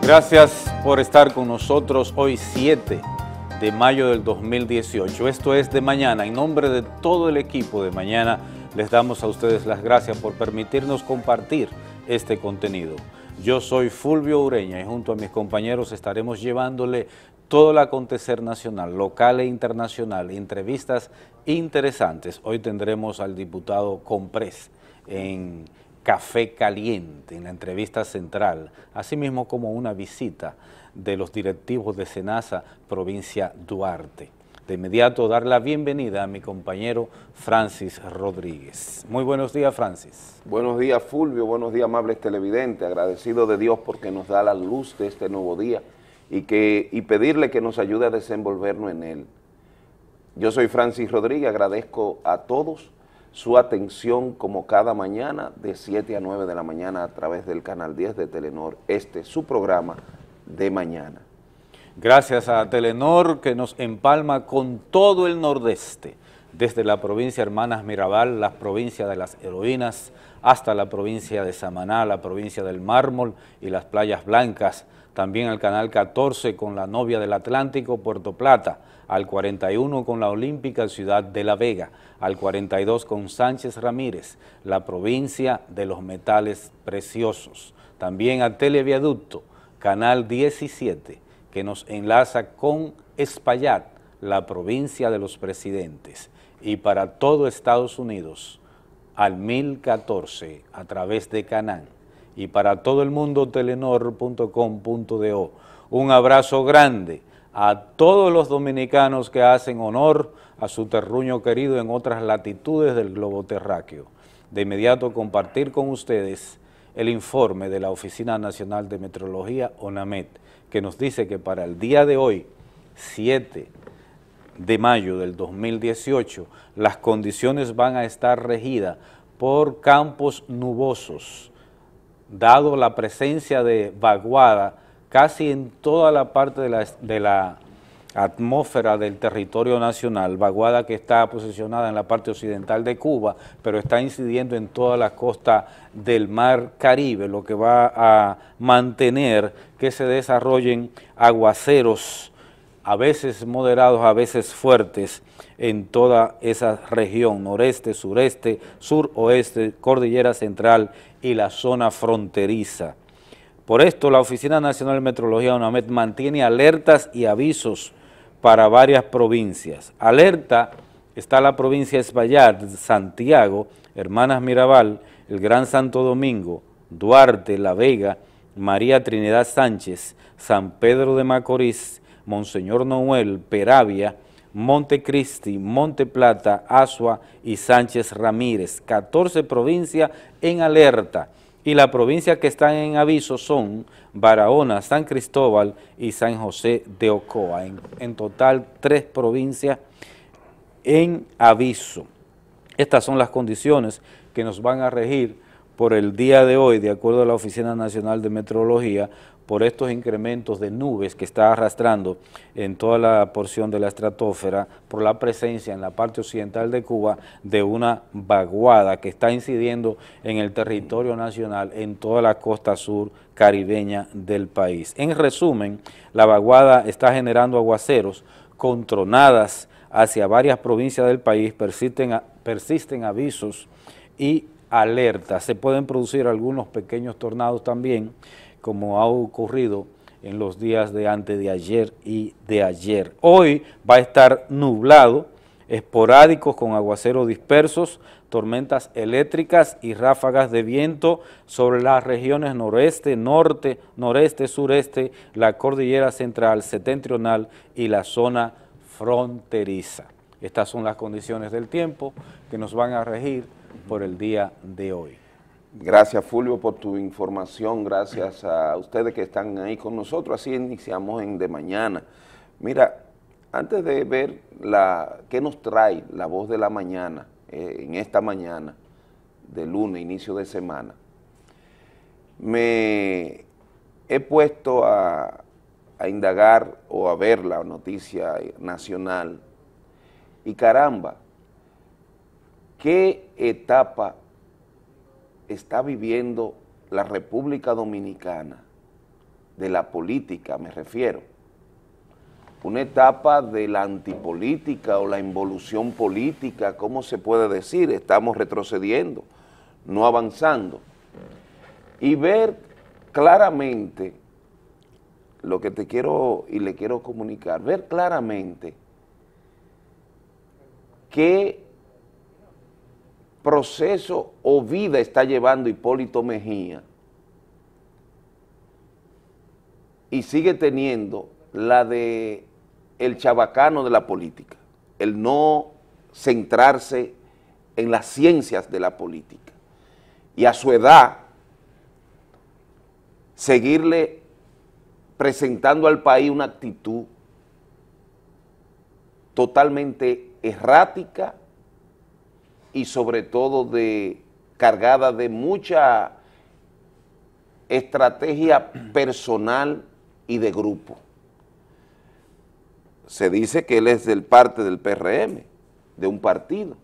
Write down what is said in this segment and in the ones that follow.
Gracias por estar con nosotros hoy 7 de mayo del 2018. Esto es De Mañana. En nombre de todo el equipo de Mañana, les damos a ustedes las gracias por permitirnos compartir este contenido. Yo soy Fulvio Ureña y junto a mis compañeros estaremos llevándole todo el acontecer nacional, local e internacional, entrevistas interesantes. Hoy tendremos al diputado Comprés en Café Caliente, en la entrevista central, asimismo como una visita de los directivos de SENASA, provincia Duarte. De inmediato dar la bienvenida a mi compañero Francis Rodríguez. Muy buenos días, Francis. Buenos días, Fulvio, buenos días, amables televidentes, agradecido de Dios porque nos da la luz de este nuevo día y pedirle que nos ayude a desenvolvernos en él. Yo soy Francis Rodríguez, agradezco a todos su atención como cada mañana de 7 a 9 de la mañana a través del canal 10 de Telenor, su programa De Mañana. Gracias a Telenor que nos empalma con todo el nordeste, desde la provincia Hermanas Mirabal, la provincia de las heroínas, hasta la provincia de Samaná, la provincia del Mármol y las playas blancas, también al canal 14 con la novia del Atlántico, Puerto Plata, al 41 con la Olímpica Ciudad de La Vega, al 42 con Sánchez Ramírez, la provincia de los metales preciosos, también a Televiaducto, canal 17, que nos enlaza con Espaillat, la provincia de los presidentes, y para todo Estados Unidos, al 1014 a través de Canán, y para todo el mundo telenor.com.do. Un abrazo grande a todos los dominicanos que hacen honor a su terruño querido en otras latitudes del globo terráqueo. De inmediato compartir con ustedes el informe de la Oficina Nacional de Meteorología, ONAMET, que nos dice que para el día de hoy, 7 de mayo del 2018, las condiciones van a estar regidas por campos nubosos, dado la presencia de vaguada casi en toda la parte de la atmósfera del territorio nacional, vaguada que está posicionada en la parte occidental de Cuba, pero está incidiendo en toda la costa del Mar Caribe, lo que va a mantener que se desarrollen aguaceros, a veces moderados, a veces fuertes, en toda esa región, noreste, sureste, suroeste, cordillera central y la zona fronteriza. Por esto, la Oficina Nacional de Meteorología, ONAMET, mantiene alertas y avisos para varias provincias. Alerta está la provincia de Espaillat, Santiago, Hermanas Mirabal, el Gran Santo Domingo, Duarte, La Vega, María Trinidad Sánchez, San Pedro de Macorís, Monseñor Noel, Peravia, Montecristi, Monte Plata, Azua y Sánchez Ramírez. 14 provincias en alerta. Y las provincias que están en aviso son Barahona, San Cristóbal y San José de Ocoa. En total, 3 provincias en aviso. Estas son las condiciones que nos van a regir por el día de hoy, de acuerdo a la Oficina Nacional de Meteorología, por estos incrementos de nubes que está arrastrando en toda la porción de la estratosfera, por la presencia en la parte occidental de Cuba de una vaguada que está incidiendo en el territorio nacional en toda la costa sur caribeña del país. En resumen, la vaguada está generando aguaceros con tronadas hacia varias provincias del país, persisten avisos y alertas. Se pueden producir algunos pequeños tornados también, como ha ocurrido en los días de antes de ayer y de ayer. Hoy va a estar nublado, esporádicos con aguaceros dispersos, tormentas eléctricas y ráfagas de viento sobre las regiones noreste, norte, noreste, sureste, la cordillera central, septentrional y la zona fronteriza. Estas son las condiciones del tiempo que nos van a regir por el día de hoy. Gracias, Fulvio, por tu información, gracias a ustedes que están ahí con nosotros. Así iniciamos en De Mañana. Mira, antes de ver qué nos trae la voz de la mañana, en esta mañana de lunes, inicio de semana, me he puesto a indagar o a ver la noticia nacional y caramba, ¿qué etapa está viviendo la República Dominicana de la política, me refiero. Una etapa de la antipolítica o la involución política, ¿cómo se puede decir? Estamos retrocediendo, no avanzando. Y ver claramente lo que te quiero y le quiero comunicar, ver claramente qué proceso o vida está llevando Hipólito Mejía y sigue teniendo la de el chabacano de la política, el no centrarse en las ciencias de la política y a su edad seguirle presentando al país una actitud totalmente errática y sobre todo cargada de mucha estrategia personal y de grupo. Se dice que él es parte del PRM, de un partido,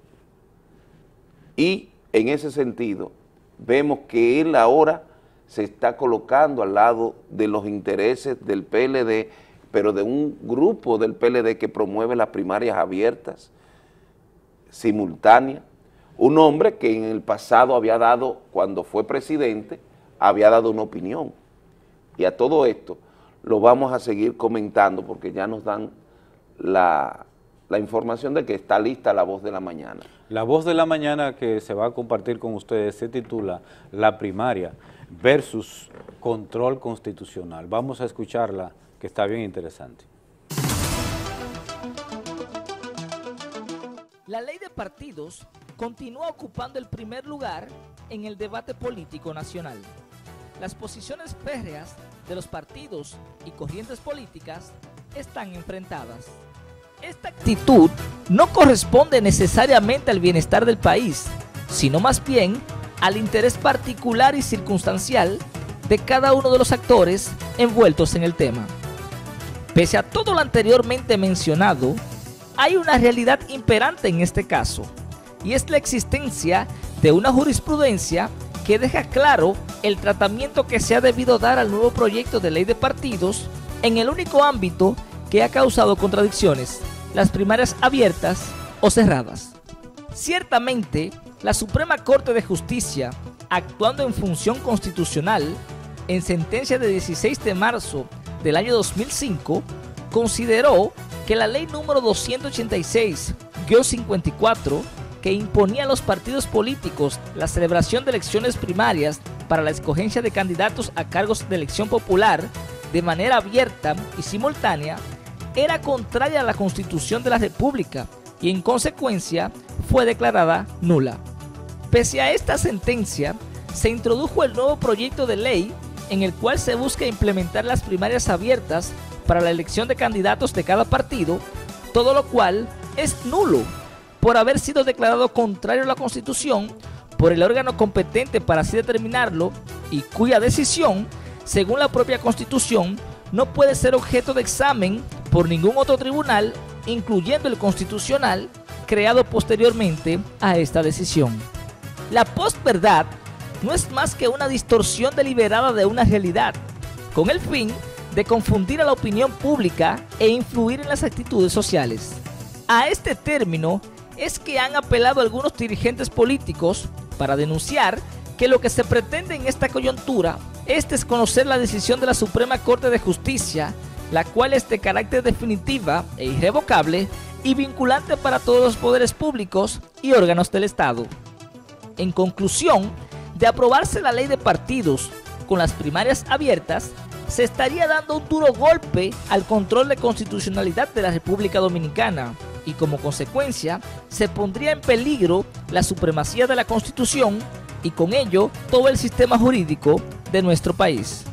y en ese sentido vemos que él ahora se está colocando al lado de los intereses del PLD, pero de un grupo del PLD que promueve las primarias abiertas, simultáneas. Un hombre que en el pasado había dado, cuando fue presidente, había dado una opinión. Y a todo esto lo vamos a seguir comentando porque ya nos dan la información de que está lista La Voz de la Mañana. La Voz de la Mañana que se va a compartir con ustedes se titula La primaria versus control constitucional. Vamos a escucharla, que está bien interesante. La ley de partidos continúa ocupando el primer lugar en el debate político nacional. Las posiciones férreas de los partidos y corrientes políticas están enfrentadas. Esta actitud no corresponde necesariamente al bienestar del país, sino más bien al interés particular y circunstancial de cada uno de los actores envueltos en el tema. Pese a todo lo anteriormente mencionado, hay una realidad imperante en este caso, y es la existencia de una jurisprudencia que deja claro el tratamiento que se ha debido dar al nuevo proyecto de ley de partidos en el único ámbito que ha causado contradicciones, las primarias abiertas o cerradas. Ciertamente, la Suprema Corte de Justicia, actuando en función constitucional, en sentencia de 16 de marzo del año 2005, consideró que la ley número 286-54, que imponía a los partidos políticos la celebración de elecciones primarias para la escogencia de candidatos a cargos de elección popular de manera abierta y simultánea, era contraria a la Constitución de la República y en consecuencia fue declarada nula. Pese a esta sentencia, se introdujo el nuevo proyecto de ley en el cual se busca implementar las primarias abiertas para la elección de candidatos de cada partido, todo lo cual es nulo por haber sido declarado contrario a la Constitución por el órgano competente para así determinarlo y cuya decisión, según la propia Constitución, no puede ser objeto de examen por ningún otro tribunal, incluyendo el Constitucional, creado posteriormente a esta decisión. La postverdad no es más que una distorsión deliberada de una realidad, con el fin de confundir a la opinión pública e influir en las actitudes sociales. A este término es que han apelado algunos dirigentes políticos para denunciar que lo que se pretende en esta coyuntura es desconocer la decisión de la Suprema Corte de Justicia, la cual es de carácter definitiva e irrevocable y vinculante para todos los poderes públicos y órganos del Estado. En conclusión, de aprobarse la ley de partidos con las primarias abiertas, se estaría dando un duro golpe al control de constitucionalidad de la República Dominicana y como consecuencia se pondría en peligro la supremacía de la Constitución y con ello todo el sistema jurídico de nuestro país.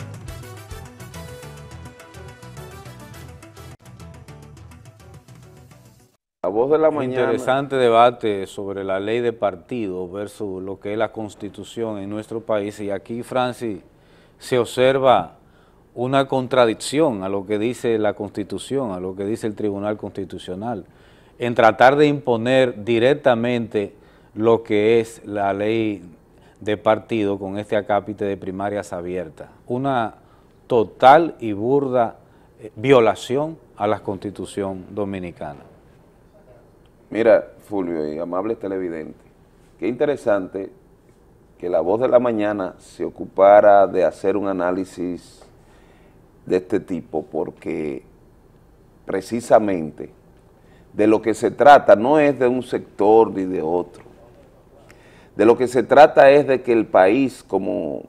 La Voz de la Mañana. Interesante debate sobre la ley de partido versus lo que es la Constitución en nuestro país, y aquí, Francis, se observa una contradicción a lo que dice la Constitución, a lo que dice el Tribunal Constitucional, en tratar de imponer directamente lo que es la ley de partido con este acápite de primarias abiertas. Una total y burda violación a la Constitución dominicana. Mira, Fulvio y amables televidentes, qué interesante que La Voz de la Mañana se ocupara de hacer un análisis de este tipo, porque precisamente de lo que se trata no es de un sector ni de otro. De lo que se trata es de que el país como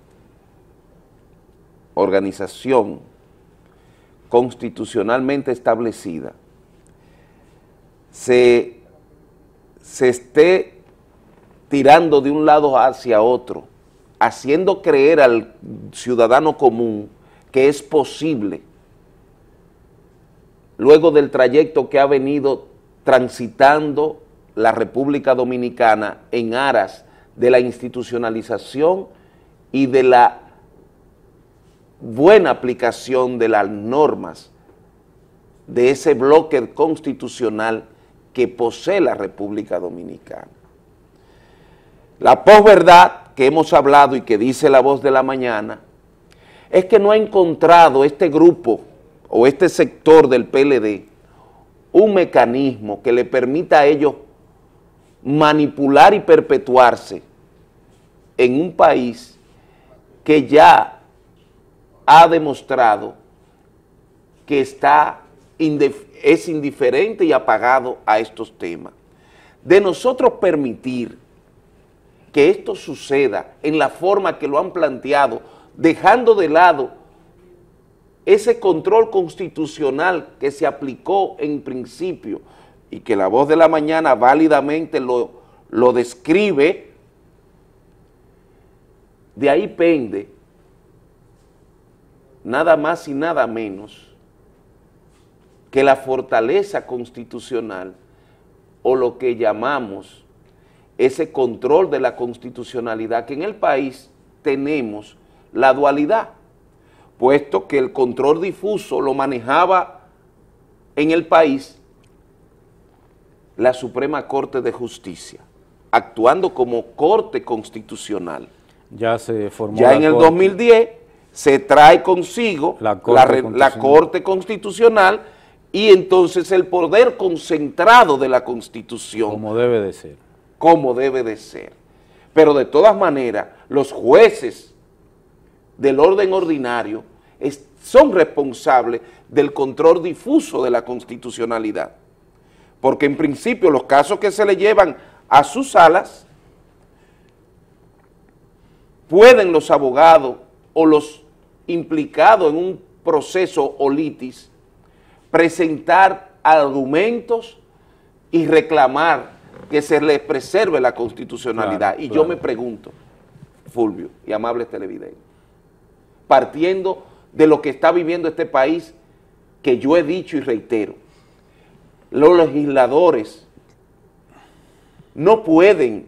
organización constitucionalmente establecida se esté tirando de un lado hacia otro, haciendo creer al ciudadano común que es posible, luego del trayecto que ha venido transitando la República Dominicana en aras de la institucionalización y de la buena aplicación de las normas de ese bloque constitucional que posee la República Dominicana. La posverdad que hemos hablado y que dice La Voz de la Mañana es que no ha encontrado este grupo o este sector del PLD un mecanismo que le permita a ellos manipular y perpetuarse en un país que ya ha demostrado que es indiferente y apagado a estos temas. De nosotros permitir que esto suceda en la forma que lo han planteado, dejando de lado ese control constitucional que se aplicó en principio y que La Voz de la Mañana válidamente lo describe, de ahí pende nada más y nada menos que la fortaleza constitucional o lo que llamamos ese control de la constitucionalidad, que en el país tenemos la dualidad, puesto que el control difuso lo manejaba en el país la Suprema Corte de Justicia, actuando como Corte Constitucional. Ya se formó ya en el 2010 se trae consigo la Corte Constitucional y entonces el poder concentrado de la Constitución. Como debe de ser. Como debe de ser. Pero de todas maneras, los jueces del orden ordinario son responsables del control difuso de la constitucionalidad. Porque en principio los casos que se le llevan a sus salas, pueden los abogados o los implicados en un proceso o litis presentar argumentos y reclamar que se les preserve la constitucionalidad. Claro, y claro. Yo me pregunto, Fulvio y amables televidentes, partiendo de lo que está viviendo este país, que yo he dicho y reitero, los legisladores no pueden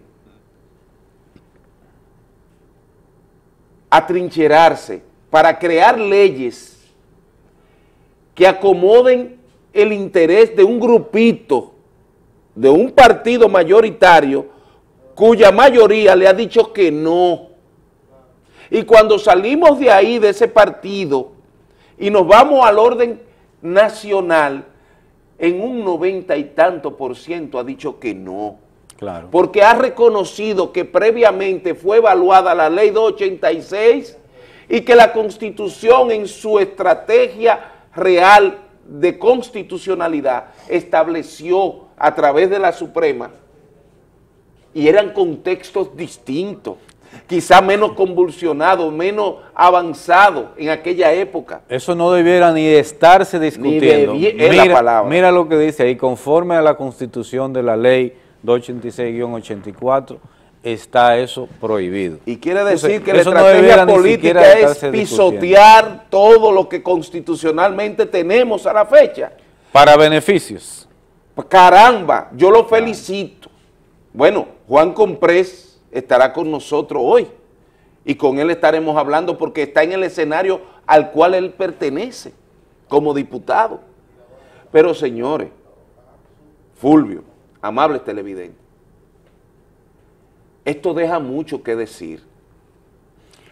atrincherarse para crear leyes que acomoden el interés de un grupito, de un partido mayoritario, cuya mayoría le ha dicho que no. Y cuando salimos de ahí, de ese partido, y nos vamos al orden nacional, en un 90 y tanto % ha dicho que no. Claro. Porque ha reconocido que previamente fue evaluada la ley 286 y que la Constitución en su estrategia real de constitucionalidad estableció a través de la Suprema, y eran contextos distintos, quizá menos convulsionados, menos avanzados en aquella época. Eso no debiera ni estarse discutiendo. Mira lo que dice ahí, conforme a la Constitución de la ley 286-84, está eso prohibido. Y quiere decir que la estrategia política es pisotear todo lo que constitucionalmente tenemos a la fecha. Para beneficios. Caramba, yo lo felicito. Bueno, Juan Comprés estará con nosotros hoy y con él estaremos hablando porque está en el escenario al cual él pertenece como diputado. Pero señores, Fulvio, amables televidentes, esto deja mucho que decir.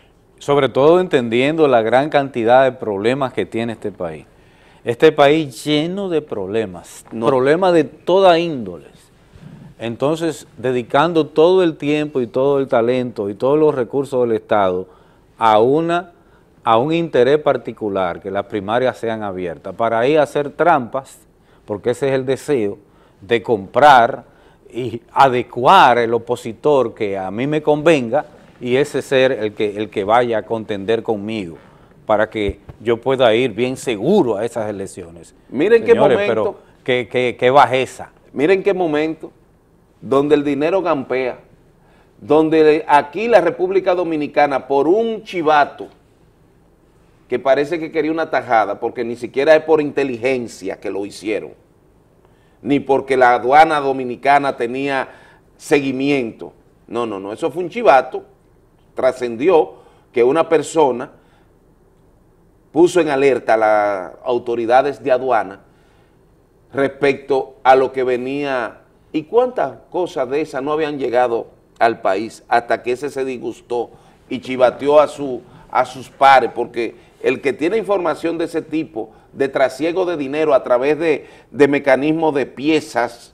sobre todo entendiendo la gran cantidad de problemas que tiene este país. Este país lleno de problemas, problemas de toda índole. Entonces, dedicando todo el tiempo y todo el talento y todos los recursos del Estado a un interés particular, que las primarias sean abiertas, para ir a hacer trampas, porque ese es el deseo de comprar y adecuar el opositor que a mí me convenga y ese ser el que vaya a contender conmigo, para que yo pueda ir bien seguro a esas elecciones. Miren qué momento. Pero qué bajeza. Miren qué momento donde el dinero gampea, donde aquí la República Dominicana, por un chivato que parece que quería una tajada, porque ni siquiera es por inteligencia que lo hicieron, ni porque la aduana dominicana tenía seguimiento. No, eso fue un chivato, trascendió que una persona puso en alerta a las autoridades de aduana respecto a lo que venía, y cuántas cosas de esas no habían llegado al país hasta que ese se disgustó y chivateó a sus pares, porque el que tiene información de ese tipo, de trasiego de dinero a través de mecanismos de piezas,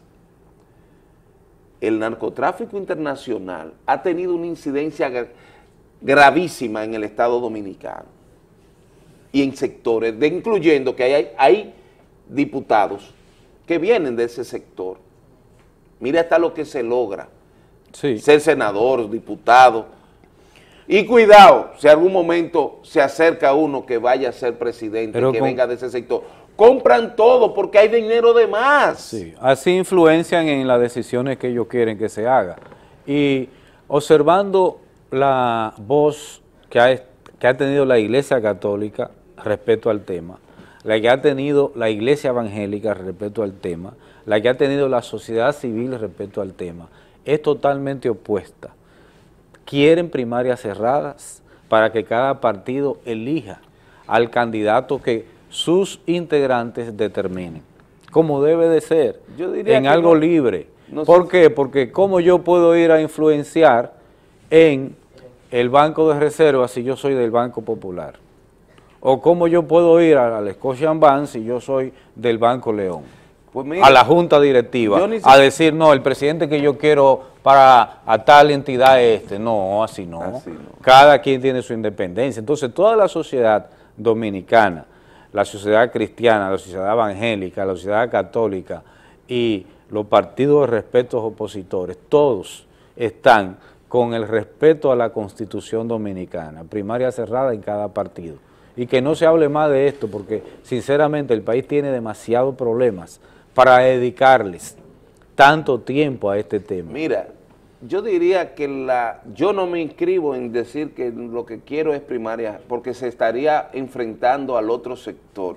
el narcotráfico internacional ha tenido una incidencia gravísima en el Estado Dominicano y en sectores, incluyendo que hay diputados que vienen de ese sector. Mira hasta lo que se logra, sí, ser senador, diputado. Y cuidado, si algún momento se acerca uno que vaya a ser presidente, que venga de ese sector, compran todo porque hay dinero de más. Sí, así influencian en las decisiones que ellos quieren que se haga. Y observando la voz que ha tenido la Iglesia Católica respecto al tema, la que ha tenido la Iglesia Evangélica respecto al tema, la que ha tenido la sociedad civil respecto al tema, es totalmente opuesta. Quieren primarias cerradas para que cada partido elija al candidato que sus integrantes determinen, como debe de ser, yo diría en algo libre. ¿Por qué? Porque ¿cómo yo puedo ir a influenciar en el Banco de Reserva si yo soy del Banco Popular? ¿O cómo yo puedo ir al Scotiabank si yo soy del Banco León? Pues mira, a la junta directiva, a decir, no, el presidente que yo quiero para a tal entidad es no, así no. Cada quien tiene su independencia. Entonces, toda la sociedad dominicana, la sociedad cristiana, la sociedad evangélica, la sociedad católica y los partidos de respeto opositores, todos están con el respeto a la Constitución dominicana, primaria cerrada en cada partido. Y que no se hable más de esto, porque sinceramente el país tiene demasiados problemas para dedicarles tanto tiempo a este tema. Mira, yo diría que yo no me inscribo en decir que lo que quiero es primaria, porque se estaría enfrentando al otro sector.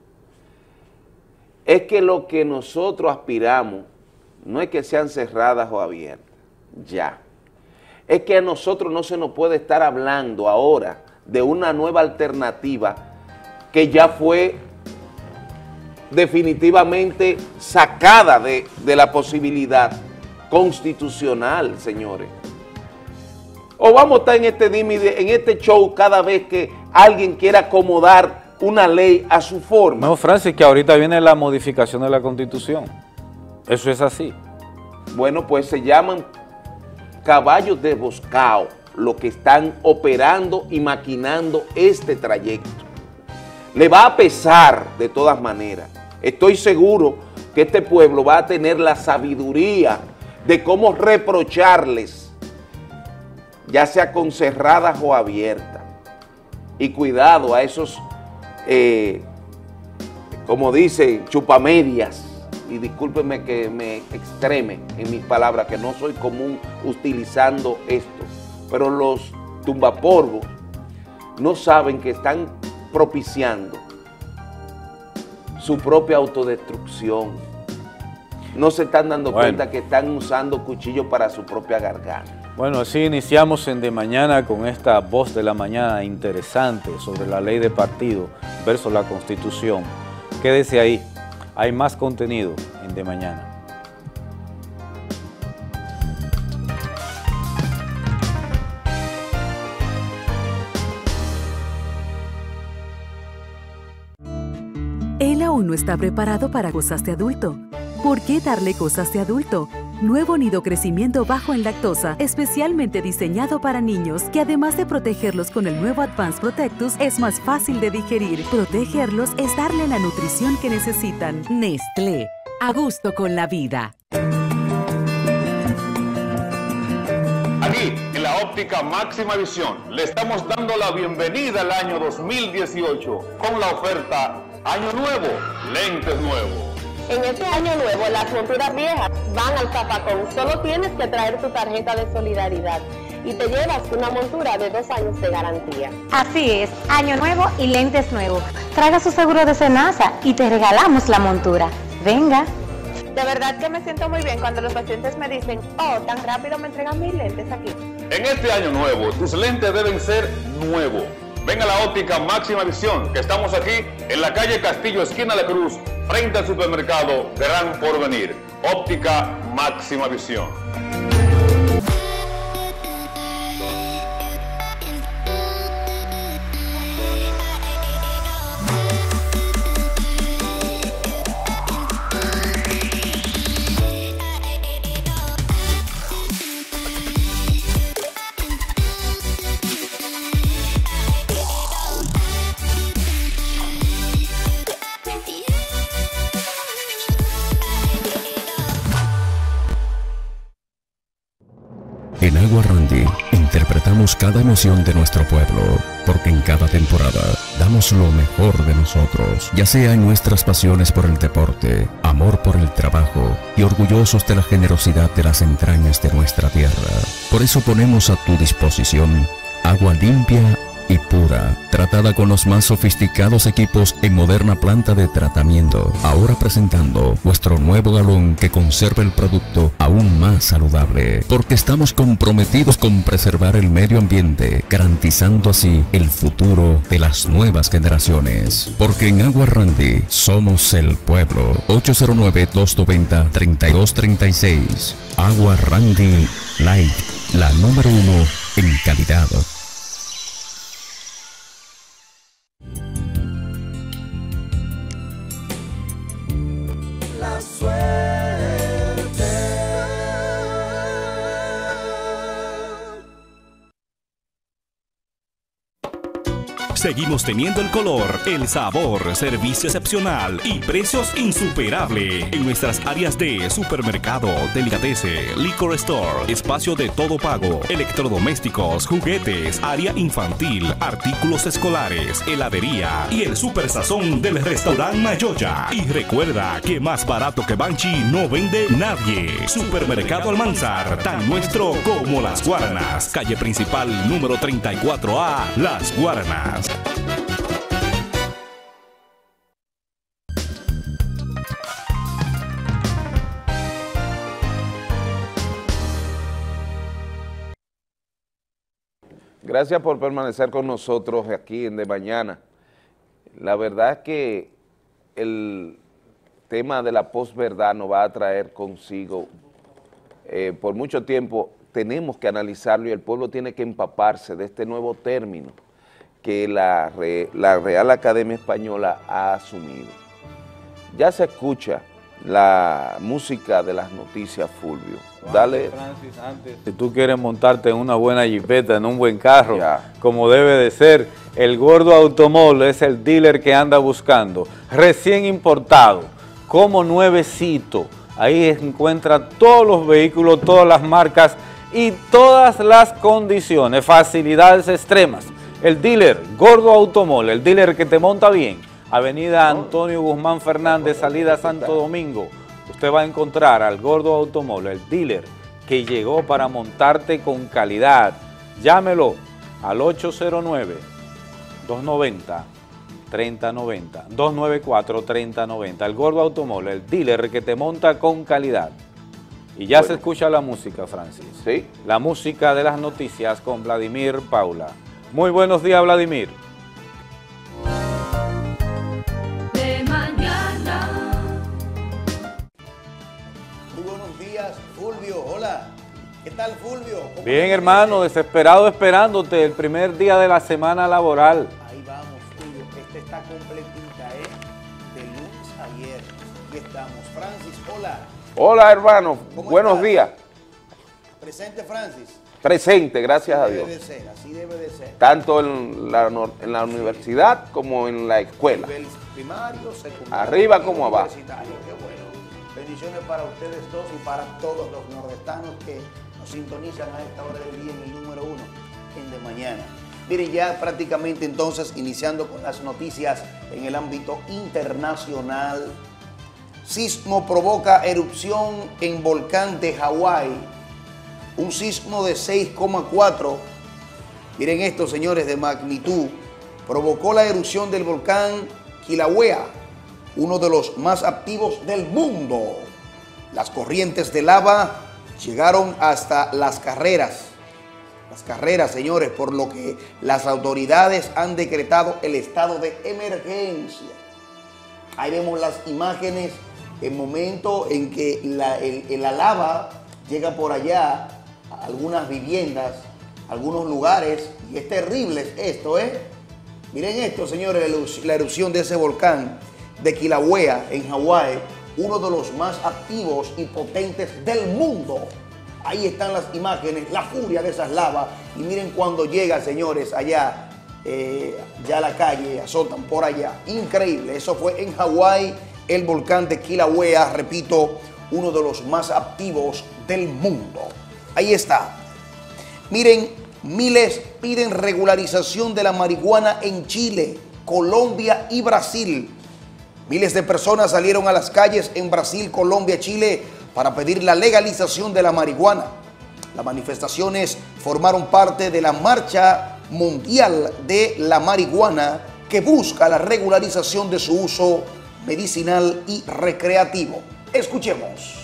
Es que lo que nosotros aspiramos no es que sean cerradas o abiertas, ya. Es que a nosotros no se nos puede estar hablando ahora de una nueva alternativa que ya fue definitivamente sacada de la posibilidad constitucional, señores. O vamos a estar en este show cada vez que alguien quiera acomodar una ley a su forma. No, Francis, que ahorita viene la modificación de la Constitución. Eso es así. Bueno, pues se llaman caballos de boscao, lo que están operando y maquinando este trayecto. Le va a pesar de todas maneras. Estoy seguro que este pueblo va a tener la sabiduría de cómo reprocharles, ya sea con cerradas o abiertas. Y cuidado a esos, como dice, chupamedias, y discúlpenme que me extreme en mis palabras, que no soy común utilizando esto, pero los tumbaporvos no saben que están propiciando su propia autodestrucción. No se están dando cuenta que están usando cuchillos para su propia garganta. Bueno, así iniciamos en De Mañana con esta voz de la mañana interesante sobre la ley de partido versus la Constitución. Quédese ahí, hay más contenido en De Mañana. Él aún no está preparado para cosas de adulto. ¿Por qué darle cosas de adulto? Nuevo nido crecimiento bajo en lactosa, especialmente diseñado para niños, que además de protegerlos con el nuevo Advanced Protectus, es más fácil de digerir. Protegerlos es darle la nutrición que necesitan. Nestlé, a gusto con la vida. Aquí, en la óptica Máxima Visión, le estamos dando la bienvenida al año 2018 con la oferta Año Nuevo, Lentes Nuevos. En este año nuevo, las monturas viejas van al zapacón. Solo tienes que traer tu tarjeta de solidaridad y te llevas una montura de 2 años de garantía. Así es, año nuevo y lentes nuevos. Traiga su seguro de Senasa y te regalamos la montura. Venga. De verdad que me siento muy bien cuando los pacientes me dicen, oh, tan rápido me entregan mis lentes aquí. En este año nuevo, tus lentes deben ser nuevos. Ven a la óptica Máxima Visión, que estamos aquí en la calle Castillo, esquina La Cruz, frente al supermercado Gran Porvenir. Óptica Máxima Visión. En Agua Randy interpretamos cada emoción de nuestro pueblo, porque en cada temporada damos lo mejor de nosotros, ya sea en nuestras pasiones por el deporte, amor por el trabajo y orgullosos de la generosidad de las entrañas de nuestra tierra. Por eso ponemos a tu disposición agua limpia y pura, tratada con los más sofisticados equipos en moderna planta de tratamiento. Ahora presentando nuestro nuevo galón que conserva el producto aún más saludable, porque estamos comprometidos con preservar el medio ambiente, garantizando así el futuro de las nuevas generaciones. Porque en Agua Randy somos el pueblo. 809-290-3236. Agua Randy Light, la número 1 en calidad. Seguimos teniendo el color, el sabor, servicio excepcional y precios insuperables en nuestras áreas de supermercado, delicatessen, liquor store, espacio de todo pago, electrodomésticos, juguetes, área infantil, artículos escolares, heladería y el super sazón del restaurante Mayoya. Y recuerda que más barato que Banchi no vende nadie. Supermercado Almanzar, tan nuestro como Las Guaranas. Calle principal número 34A, Las Guaranas. Gracias por permanecer con nosotros aquí en De Mañana. La verdad es que el tema de la posverdad nos va a traer consigo, por mucho tiempo tenemos que analizarlo y el pueblo tiene que empaparse de este nuevo término que la Real Academia Española ha asumido. Ya se escucha la música de las noticias, Fulvio. Dale. Francis, antes, si tú quieres montarte en una buena jipeta, en un buen carro, Ya. como debe de ser, el Gordo Automóvil es el dealer que anda buscando, recién importado, como nuevecito. Ahí encuentra todos los vehículos, todas las marcas y todas las condiciones, facilidades extremas. El dealer Gordo Automóvil, el dealer que te monta bien. Avenida Antonio Guzmán Fernández, salida Santo Domingo. Usted va a encontrar al Gordo Automóvil, el dealer que llegó para montarte con calidad. Llámelo al 809-290-3090, 294-3090. El Gordo Automóvil, el dealer que te monta con calidad. Y ya se escucha la música, Francis. Sí. La música de las noticias con Vladimir Paula. Muy buenos días, Vladimir. De mañana. Muy buenos días, Fulvio. Hola. ¿Qué tal, Fulvio? Bien, hermano, desesperado esperándote el primer día de la semana laboral. Ahí vamos, Fulvio. Esta está completita, ¿eh? De lunes Hola, hermano. Buenos estás? días. Presente, Francis. Presente, gracias a Dios. Debe de ser, así debe de ser. Tanto en la universidad como en la escuela. Nivel primario, secundario. Arriba como abajo. Universitario, qué bueno. Bendiciones para ustedes dos y para todos los nordestanos que nos sintonizan a esta hora del día en el número 1 en De Mañana. Miren, ya prácticamente entonces iniciando con las noticias en el ámbito internacional. Sismo provoca erupción en volcán de Hawái. Un sismo de 6,4. Miren esto, señores, de magnitud. Provocó la erupción del volcán Kilauea, uno de los más activos del mundo. Las corrientes de lava llegaron hasta Las Carreras. Las Carreras, señores, por lo que las autoridades han decretado el estado de emergencia. Ahí vemos las imágenes, el momento en que la lava llega por allá a algunas viviendas, algunos lugares, y es terrible esto, ¿eh? Miren esto, señores, la erupción de ese volcán de Kilauea en Hawái, uno de los más activos y potentes del mundo. Ahí están las imágenes, la furia de esas lavas. Y miren cuando llega, señores, allá, ya a la calle, azotan por allá. Increíble, eso fue en Hawái, el volcán de Kilauea, repito, uno de los más activos del mundo. Ahí está. Miren, miles piden regularización de la marihuana en Chile, Colombia y Brasil. Miles de personas salieron a las calles en Brasil, Colombia, Chile para pedir la legalización de la marihuana. Las manifestaciones formaron parte de la Marcha Mundial de la Marihuana que busca la regularización de su uso medicinal y recreativo. Escuchemos.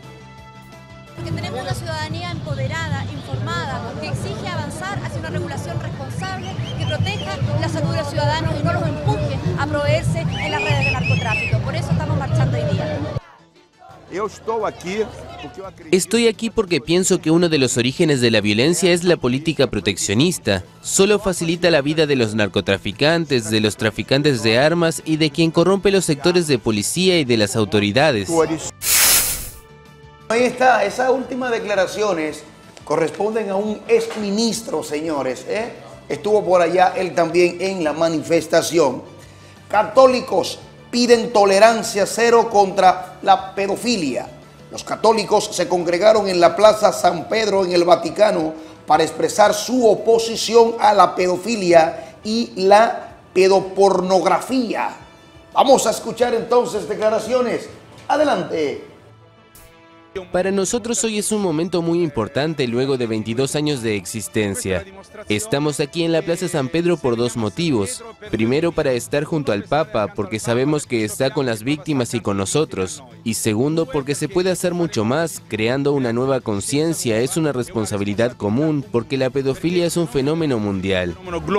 Porque tenemos una ciudadanía empoderada, informada, que exige avanzar hacia una regulación responsable que proteja la salud de los ciudadanos y no los empuje a proveerse en las redes de narcotráfico. Por eso estamos marchando hoy día. Estoy aquí porque pienso que uno de los orígenes de la violencia es la política proteccionista. Solo facilita la vida de los narcotraficantes, de los traficantes de armas y de quien corrompe los sectores de policía y de las autoridades. Ahí está, esas últimas declaraciones corresponden a un exministro, señores. Estuvo por allá él también en la manifestación. Católicos piden tolerancia cero contra la pedofilia. Los católicos se congregaron en la Plaza San Pedro en el Vaticano para expresar su oposición a la pedofilia y la pedopornografía. Vamos a escuchar entonces declaraciones. Adelante. Para nosotros hoy es un momento muy importante luego de 22 años de existencia. Estamos aquí en la Plaza San Pedro por dos motivos. Primero, para estar junto al Papa, porque sabemos que está con las víctimas y con nosotros. Y segundo, porque se puede hacer mucho más, creando una nueva conciencia. Es una responsabilidad común, porque la pedofilia es un fenómeno mundial.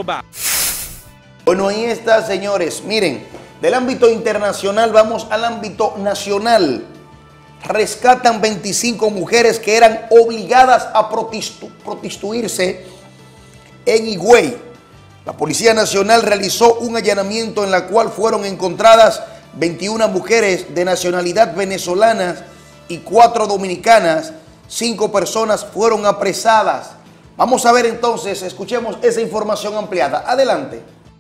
Bueno, ahí está, señores. Miren, del ámbito internacional vamos al ámbito nacional. Rescatan 25 mujeres que eran obligadas a prostituirse en Higüey. La Policía Nacional realizó un allanamiento en la cual fueron encontradas 21 mujeres de nacionalidad venezolana y 4 dominicanas. 5 personas fueron apresadas. Vamos a ver entonces, escuchemos esa información ampliada. Adelante.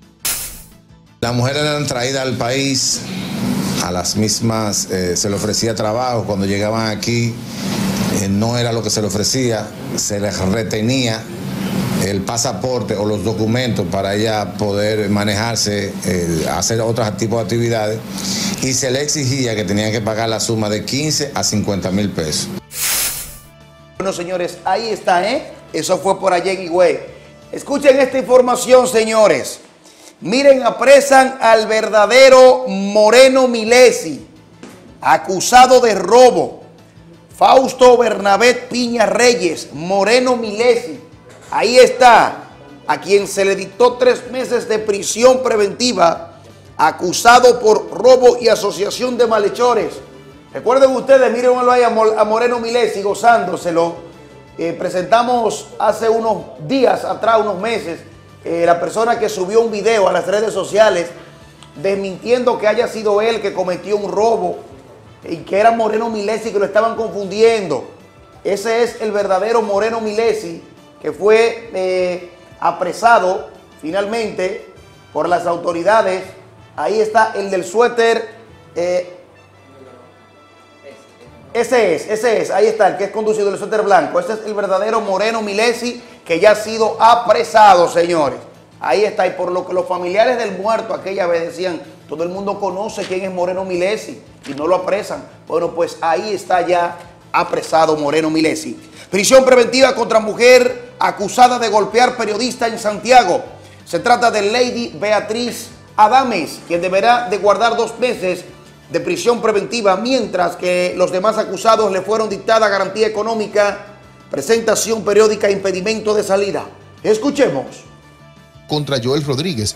Las mujeres eran traídas al país. A las mismas se le ofrecía trabajo. Cuando llegaban aquí no era lo que se le ofrecía, se les retenía el pasaporte o los documentos para ella poder manejarse, hacer otros tipos de actividades, y se le exigía que tenían que pagar la suma de 15 a 50 mil pesos. Bueno, señores, ahí está, eso fue por allá en Higüey. Escuchen esta información, señores. Miren, apresan al verdadero Moreno Milesi, acusado de robo. Fausto Bernabé Piña Reyes, Moreno Milesi. Ahí está, a quien se le dictó 3 meses de prisión preventiva, acusado por robo y asociación de malhechores. Recuerden ustedes, mírenlo ahí a Moreno Milesi gozándoselo. Presentamos hace unos días atrás, unos meses, la persona que subió un video a las redes sociales desmintiendo que haya sido él que cometió un robo y que era Moreno Milesi, que lo estaban confundiendo. Ese es el verdadero Moreno Milesi, que fue apresado finalmente por las autoridades. Ahí está el del suéter. Ese es, ahí está, el que es conducido del suéter blanco. Ese es el verdadero Moreno Milesi, que ya ha sido apresado, señores. Ahí está, y por lo que los familiares del muerto aquella vez decían, todo el mundo conoce quién es Moreno Milesi y no lo apresan. Bueno, pues ahí está ya apresado Moreno Milesi. Prisión preventiva contra mujer acusada de golpear periodista en Santiago. Se trata de Lady Beatriz Adames, quien deberá de guardar 2 meses de prisión preventiva, mientras que los demás acusados le fueron dictada garantía económica, presentación periódica e impedimento de salida. Escuchemos. Contra Joel Rodríguez.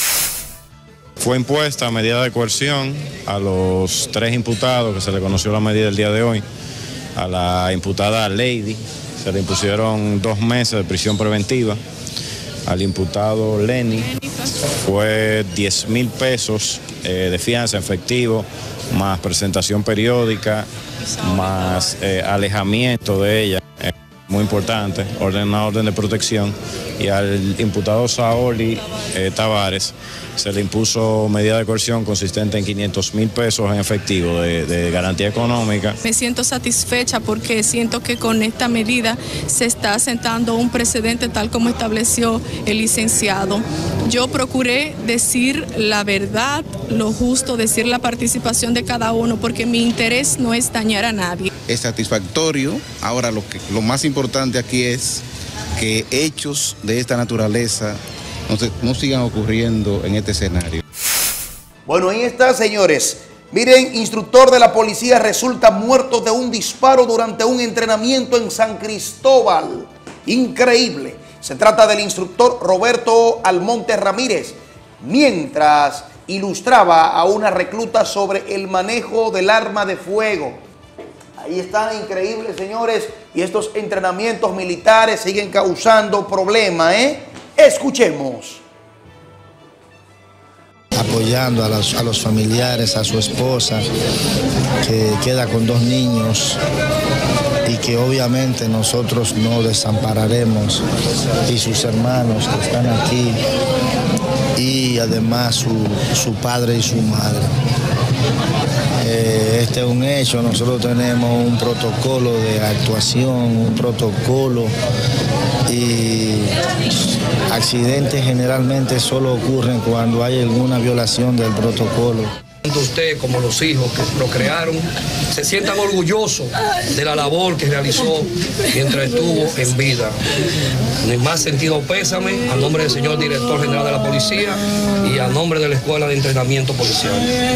Fue impuesta medida de coerción a los 3 imputados, que se le conoció la medida el día de hoy. A la imputada Lady se le impusieron 2 meses de prisión preventiva. Al imputado Lenny fue 10,000 pesos de fianza en efectivo, más presentación periódica, más alejamiento de ella, muy importante, una orden de protección. Y al imputado Saoli Tavares se le impuso medida de coerción consistente en 500,000 pesos en efectivo de garantía económica. Me siento satisfecha porque siento que con esta medida se está sentando un precedente tal como estableció el licenciado. Yo procuré decir la verdad, lo justo, decir la participación de cada uno, porque mi interés no es dañar a nadie. Es satisfactorio. Ahora lo más importante aquí es que hechos de esta naturaleza no sigan ocurriendo en este escenario. Bueno, ahí está, señores. Miren, instructor de la policía resulta muerto de un disparo durante un entrenamiento en San Cristóbal. Increíble. Se trata del instructor Roberto Almonte Ramírez, mientras ilustraba a una recluta sobre el manejo del arma de fuego. Ahí están, increíbles, señores, y estos entrenamientos militares siguen causando problemas, Escuchemos. Apoyando a los familiares, a su esposa, que queda con 2 niños, y que obviamente nosotros no desampararemos, y sus hermanos que están aquí, y además su padre y su madre. Este es un hecho. Nosotros tenemos un protocolo de actuación, un protocolo, y accidentes generalmente solo ocurren cuando hay alguna violación del protocolo. Tanto usted como los hijos que lo crearon se sientan orgullosos de la labor que realizó mientras estuvo en vida. En más sentido pésame a nombre del señor director general de la policía y a nombre de la Escuela de Entrenamiento Policial.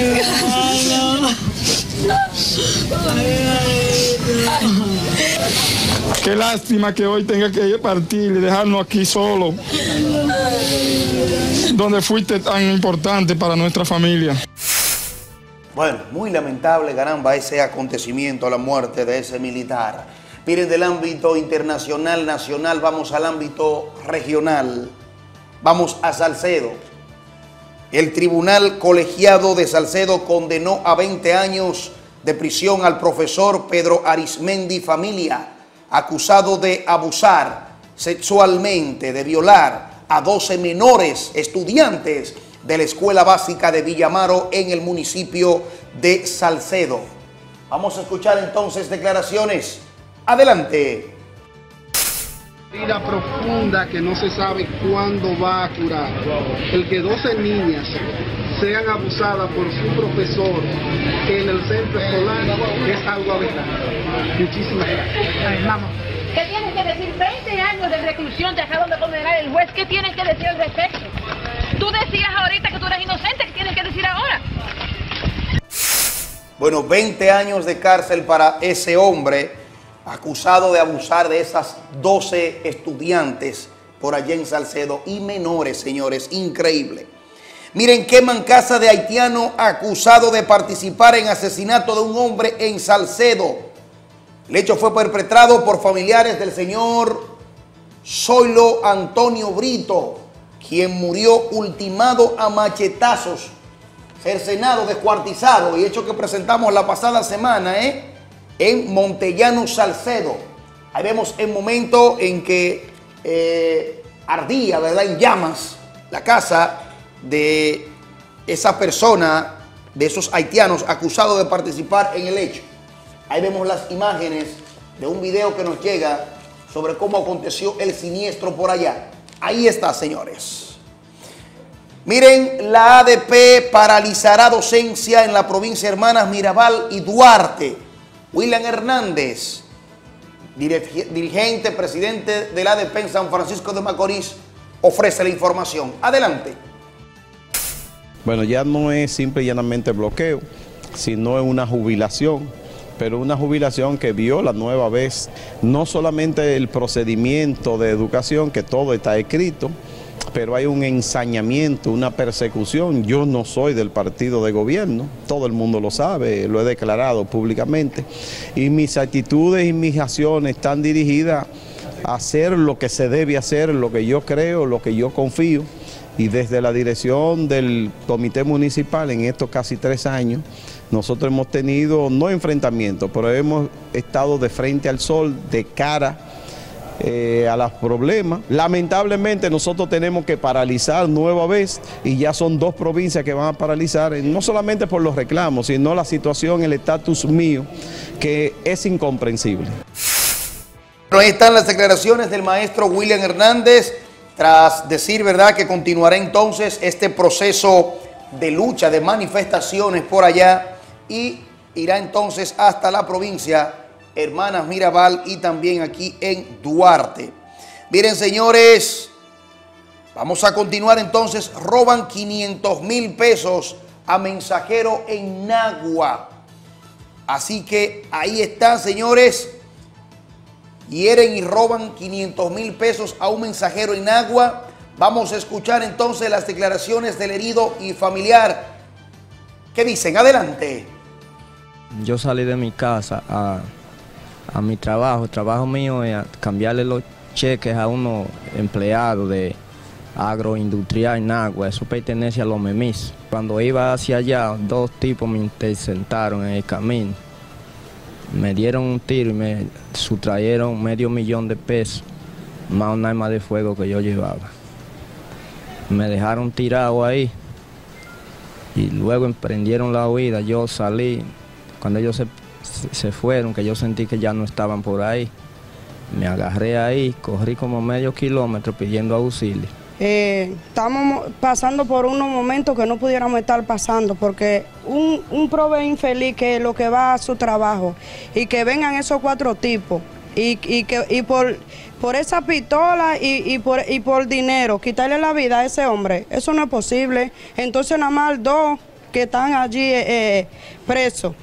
Qué lástima que hoy tenga que partir y dejarnos aquí solo, donde fuiste tan importante para nuestra familia. Bueno, muy lamentable, caramba, ese acontecimiento, la muerte de ese militar. Miren, del ámbito internacional, nacional, vamos al ámbito regional. Vamos a Salcedo. El tribunal colegiado de Salcedo condenó a 20 años de prisión al profesor Pedro Arismendi Familia, acusado de abusar sexualmente, de violar a 12 menores estudiantes de la Escuela Básica de Villamaro en el municipio de Salcedo. Vamos a escuchar entonces declaraciones. Adelante. Herida profunda que no se sabe cuándo va a curar. El que 12 niñas sean abusadas por su profesor en el centro escolar es algo aberrante. Muchísimas gracias. A ver, vamos. ¿Qué tienen que decir? 20 años de reclusión te acaban de condenar el juez. ¿Qué tienen que decir al respecto? Tú decías ahorita que tú eres inocente. ¿Qué tienes que decir ahora? Bueno, 20 años de cárcel para ese hombre acusado de abusar de esas 12 estudiantes por allá en Salcedo y menores, señores. Increíble. Miren, queman casa de haitiano acusado de participar en asesinato de un hombre en Salcedo. El hecho fue perpetrado por familiares del señor Zoilo Antonio Brito, quien murió ultimado a machetazos. cercenado, descuartizado, y hecho que presentamos la pasada semana en Montellano Salcedo. Ahí vemos el momento en que ardía, ¿verdad?, en llamas la casa de esa persona, de esos haitianos acusados de participar en el hecho. Ahí vemos las imágenes de un video que nos llega sobre cómo aconteció el siniestro por allá. Ahí está, señores. Miren, la ADP paralizará docencia en la provincia de Hermanas Mirabal y Duarte. William Hernández, dirigente, presidente de la ADP en San Francisco de Macorís, ofrece la información. Adelante. Bueno, ya no es simple y llanamente bloqueo, sino es una jubilación, pero una jubilación que viola nueva vez no solamente el procedimiento de educación, que todo está escrito, pero hay un ensañamiento, una persecución. Yo no soy del partido de gobierno, todo el mundo lo sabe, lo he declarado públicamente, y mis actitudes y mis acciones están dirigidas a hacer lo que se debe hacer, lo que yo creo, lo que yo confío, y desde la dirección del comité municipal en estos casi 3 años, nosotros hemos tenido, no enfrentamientos, pero hemos estado de frente al sol, de cara a los problemas. Lamentablemente nosotros tenemos que paralizar nueva vez, y ya son 2 provincias que van a paralizar, no solamente por los reclamos, sino la situación, el estatus mío, que es incomprensible. Ahí están las declaraciones del maestro William Hernández, tras decir, ¿verdad?, que continuará entonces este proceso de lucha, de manifestaciones por allá, y irá entonces hasta la provincia Hermanas Mirabal y también aquí en Duarte. Miren, señores, vamos a continuar entonces. Roban 500,000 pesos a mensajero en Nagua. Así que ahí están, señores. Hieren y roban 500,000 pesos a un mensajero en Nagua. Vamos a escuchar entonces las declaraciones del herido y familiar. ¿Qué dicen? Adelante. Yo salí de mi casa a mi trabajo. El trabajo mío es cambiarle los cheques a unos empleados de agroindustrial en Nagua. Eso pertenece a los memis. Cuando iba hacia allá, 2 tipos me interceptaron en el camino. Me dieron un tiro y me sustrayeron $500,000 de pesos, más un arma de fuego que yo llevaba. Me dejaron tirado ahí y luego emprendieron la huida. Yo salí, cuando ellos se fueron, que yo sentí que ya no estaban por ahí, me agarré ahí, corrí como medio kilómetro pidiendo auxilio. Estamos pasando por unos momentos que no pudiéramos estar pasando, porque un prove infeliz que es lo que va a su trabajo, y que vengan esos 4 tipos y por esa pistola y por dinero quitarle la vida a ese hombre, eso no es posible. Entonces nada más 2 que están allí presos.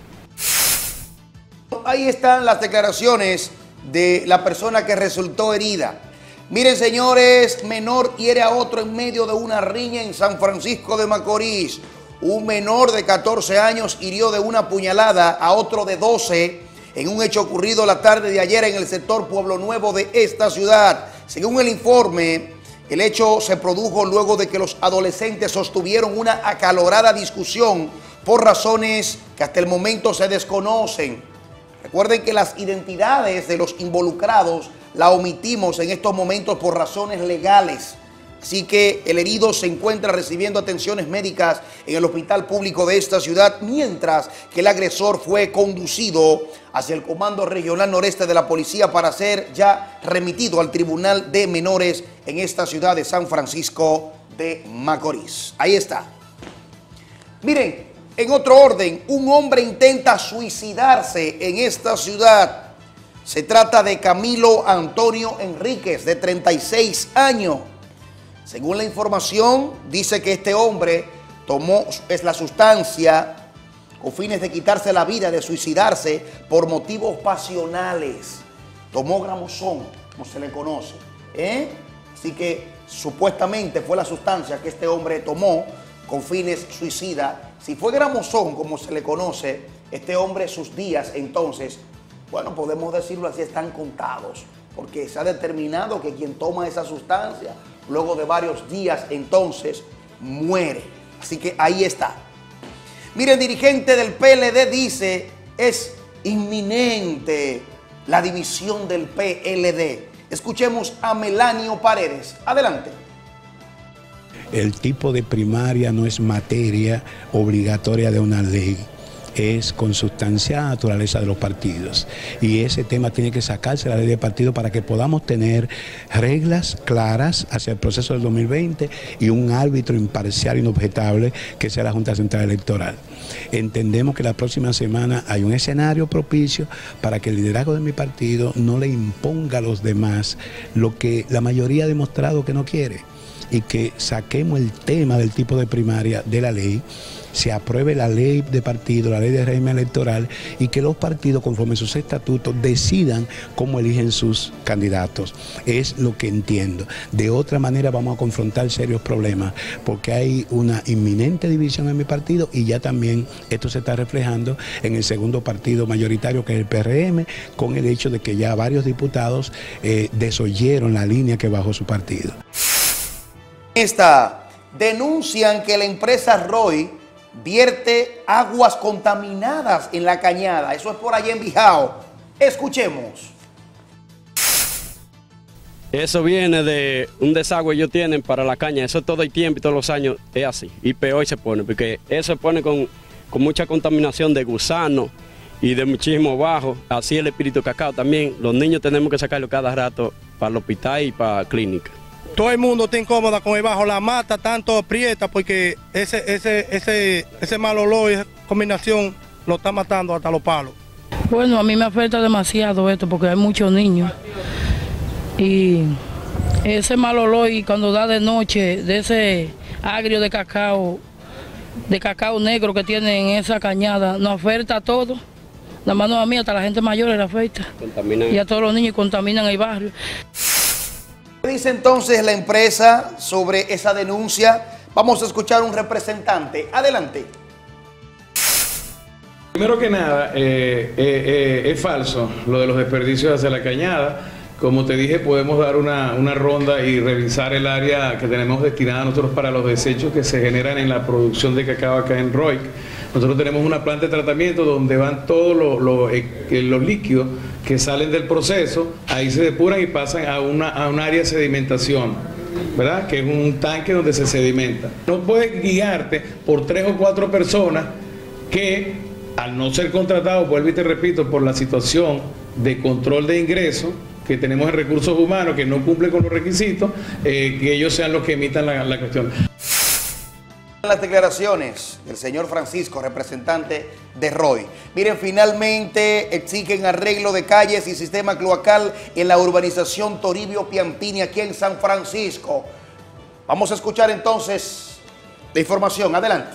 Ahí están las declaraciones de la persona que resultó herida. Miren, señores, menor hiere a otro en medio de una riña en San Francisco de Macorís. Un menor de 14 años hirió de una puñalada a otro de 12 en un hecho ocurrido la tarde de ayer en el sector Pueblo Nuevo de esta ciudad. Según el informe, el hecho se produjo luego de que los adolescentes sostuvieron una acalorada discusión por razones que hasta el momento se desconocen. Recuerden que las identidades de los involucrados la omitimos en estos momentos por razones legales. Así que el herido se encuentra recibiendo atenciones médicas en el hospital público de esta ciudad, mientras que el agresor fue conducido hacia el Comando Regional Noreste de la Policía para ser ya remitido al Tribunal de Menores en esta ciudad de San Francisco de Macorís. Ahí está. Miren, en otro orden, un hombre intenta suicidarse en esta ciudad. Se trata de Camilo Antonio Enríquez, de 36 años. Según la información, dice que este hombre tomó la sustancia con fines de quitarse la vida, de suicidarse por motivos pasionales. Tomó gramosón, como se le conoce. Así que supuestamente fue la sustancia que este hombre tomó con fines suicidas. Si fue gramosón, como se le conoce, este hombre, sus días entonces, bueno, podemos decirlo así, están contados, porque se ha determinado que quien toma esa sustancia, luego de varios días, entonces muere. Así que ahí está. Mire, el dirigente del PLD dice, es inminente la división del PLD. Escuchemos a Melanio Paredes. Adelante. El tipo de primaria no es materia obligatoria de una ley, es consubstancial naturaleza de los partidos. Y ese tema tiene que sacarse de la ley de partido para que podamos tener reglas claras hacia el proceso del 2020 y un árbitro imparcial e inobjetable que sea la Junta Central Electoral. Entendemos que la próxima semana hay un escenario propicio para que el liderazgo de mi partido no le imponga a los demás lo que la mayoría ha demostrado que no quiere, y que saquemos el tema del tipo de primaria de la ley, se apruebe la ley de partido, la ley de régimen electoral, y que los partidos, conforme sus estatutos, decidan cómo eligen sus candidatos. Es lo que entiendo. De otra manera vamos a confrontar serios problemas, porque hay una inminente división en mi partido, y ya también esto se está reflejando en el segundo partido mayoritario, que es el PRM, con el hecho de que ya varios diputados desoyeron la línea que bajó su partido. Denuncian que la empresa Roy vierte aguas contaminadas en la cañada. Eso es por allá en Bijao. Escuchemos. Eso viene de un desagüe que ellos tienen para la caña. Eso todo el tiempo y todos los años es así. Y peor se pone, porque eso se pone con mucha contaminación de gusanos y de muchísimo bajo. Así el espíritu cacao también. Los niños tenemos que sacarlo cada rato para el hospital y para la clínica. Todo el mundo está incómoda con el bajo, la mata tanto aprieta porque ese mal olor y esa combinación lo está matando hasta los palos. Bueno, a mí me afecta demasiado esto porque hay muchos niños y ese mal olor, y cuando da de noche de ese agrio de cacao negro que tienen en esa cañada, nos afecta a todos. Nada más no a mí, hasta la gente mayor le afecta. Y a todos los niños, contaminan el barrio. ¿Qué dice entonces la empresa sobre esa denuncia? Vamos a escuchar un representante. Adelante. Primero que nada, es falso lo de los desperdicios hacia la cañada. Como te dije, podemos dar una ronda y revisar el área que tenemos destinada nosotros para los desechos que se generan en la producción de cacao acá en Roy. Nosotros tenemos una planta de tratamiento donde van todos los líquidos que salen del proceso, ahí se depuran y pasan a un área de sedimentación, ¿verdad? Que es un tanque donde se sedimenta. No puedes guiarte por 3 o 4 personas que, al no ser contratados, vuelvo y te repito, por la situación de control de ingresos que tenemos en recursos humanos que no cumplen con los requisitos, que ellos sean los que emitan la cuestión. Las declaraciones del señor Francisco, representante de Roy. Miren, finalmente exigen arreglo de calles y sistema cloacal en la urbanización Toribio Piantini, aquí en San Francisco. Vamos a escuchar entonces la información. Adelante.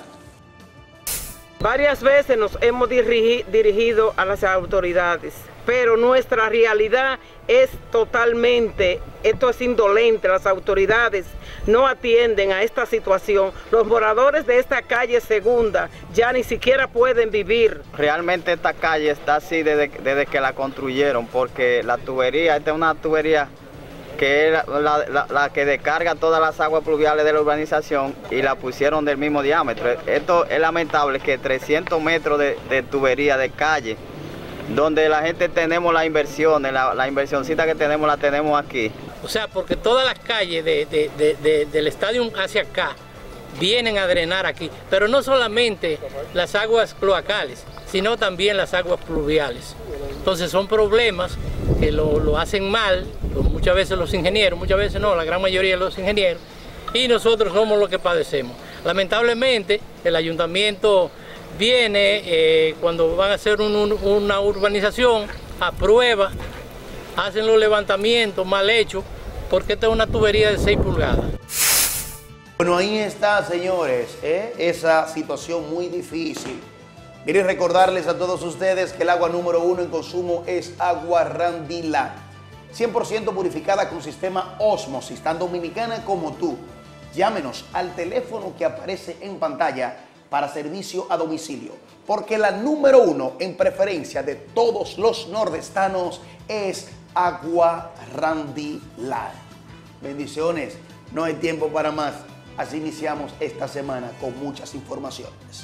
Varias veces nos hemos dirigido a las autoridades, pero nuestra realidad es totalmente, esto es indolente. Las autoridades no atienden a esta situación. Los moradores de esta calle segunda ya ni siquiera pueden vivir. Realmente esta calle está así desde que la construyeron, porque la tubería, esta es una tubería que es la que descarga todas las aguas pluviales de la urbanización, y la pusieron del mismo diámetro. Esto es lamentable, que 300 metros de tubería de calle, donde la gente tenemos las inversiones, la inversioncita que tenemos la tenemos aquí. O sea, porque todas las calles del estadio hacia acá vienen a drenar aquí, pero no solamente las aguas cloacales, sino también las aguas pluviales. Entonces son problemas que lo hacen mal, muchas veces los ingenieros, muchas veces no, la gran mayoría de los ingenieros, y nosotros somos los que padecemos. Lamentablemente el ayuntamiento viene cuando van a hacer una urbanización, aprueba, hacen los levantamientos mal hechos, porque esta es una tubería de 6 pulgadas. Bueno, ahí está, señores, esa situación muy difícil. Miren, recordarles a todos ustedes que el agua número 1 en consumo es agua Randy Land, 100% purificada con sistema Osmosis, tan dominicana como tú. Llámenos al teléfono que aparece en pantalla para servicio a domicilio, porque la número 1 en preferencia de todos los nordestanos es agua Randy Land. Bendiciones, no hay tiempo para más. Así iniciamos esta semana con muchas informaciones.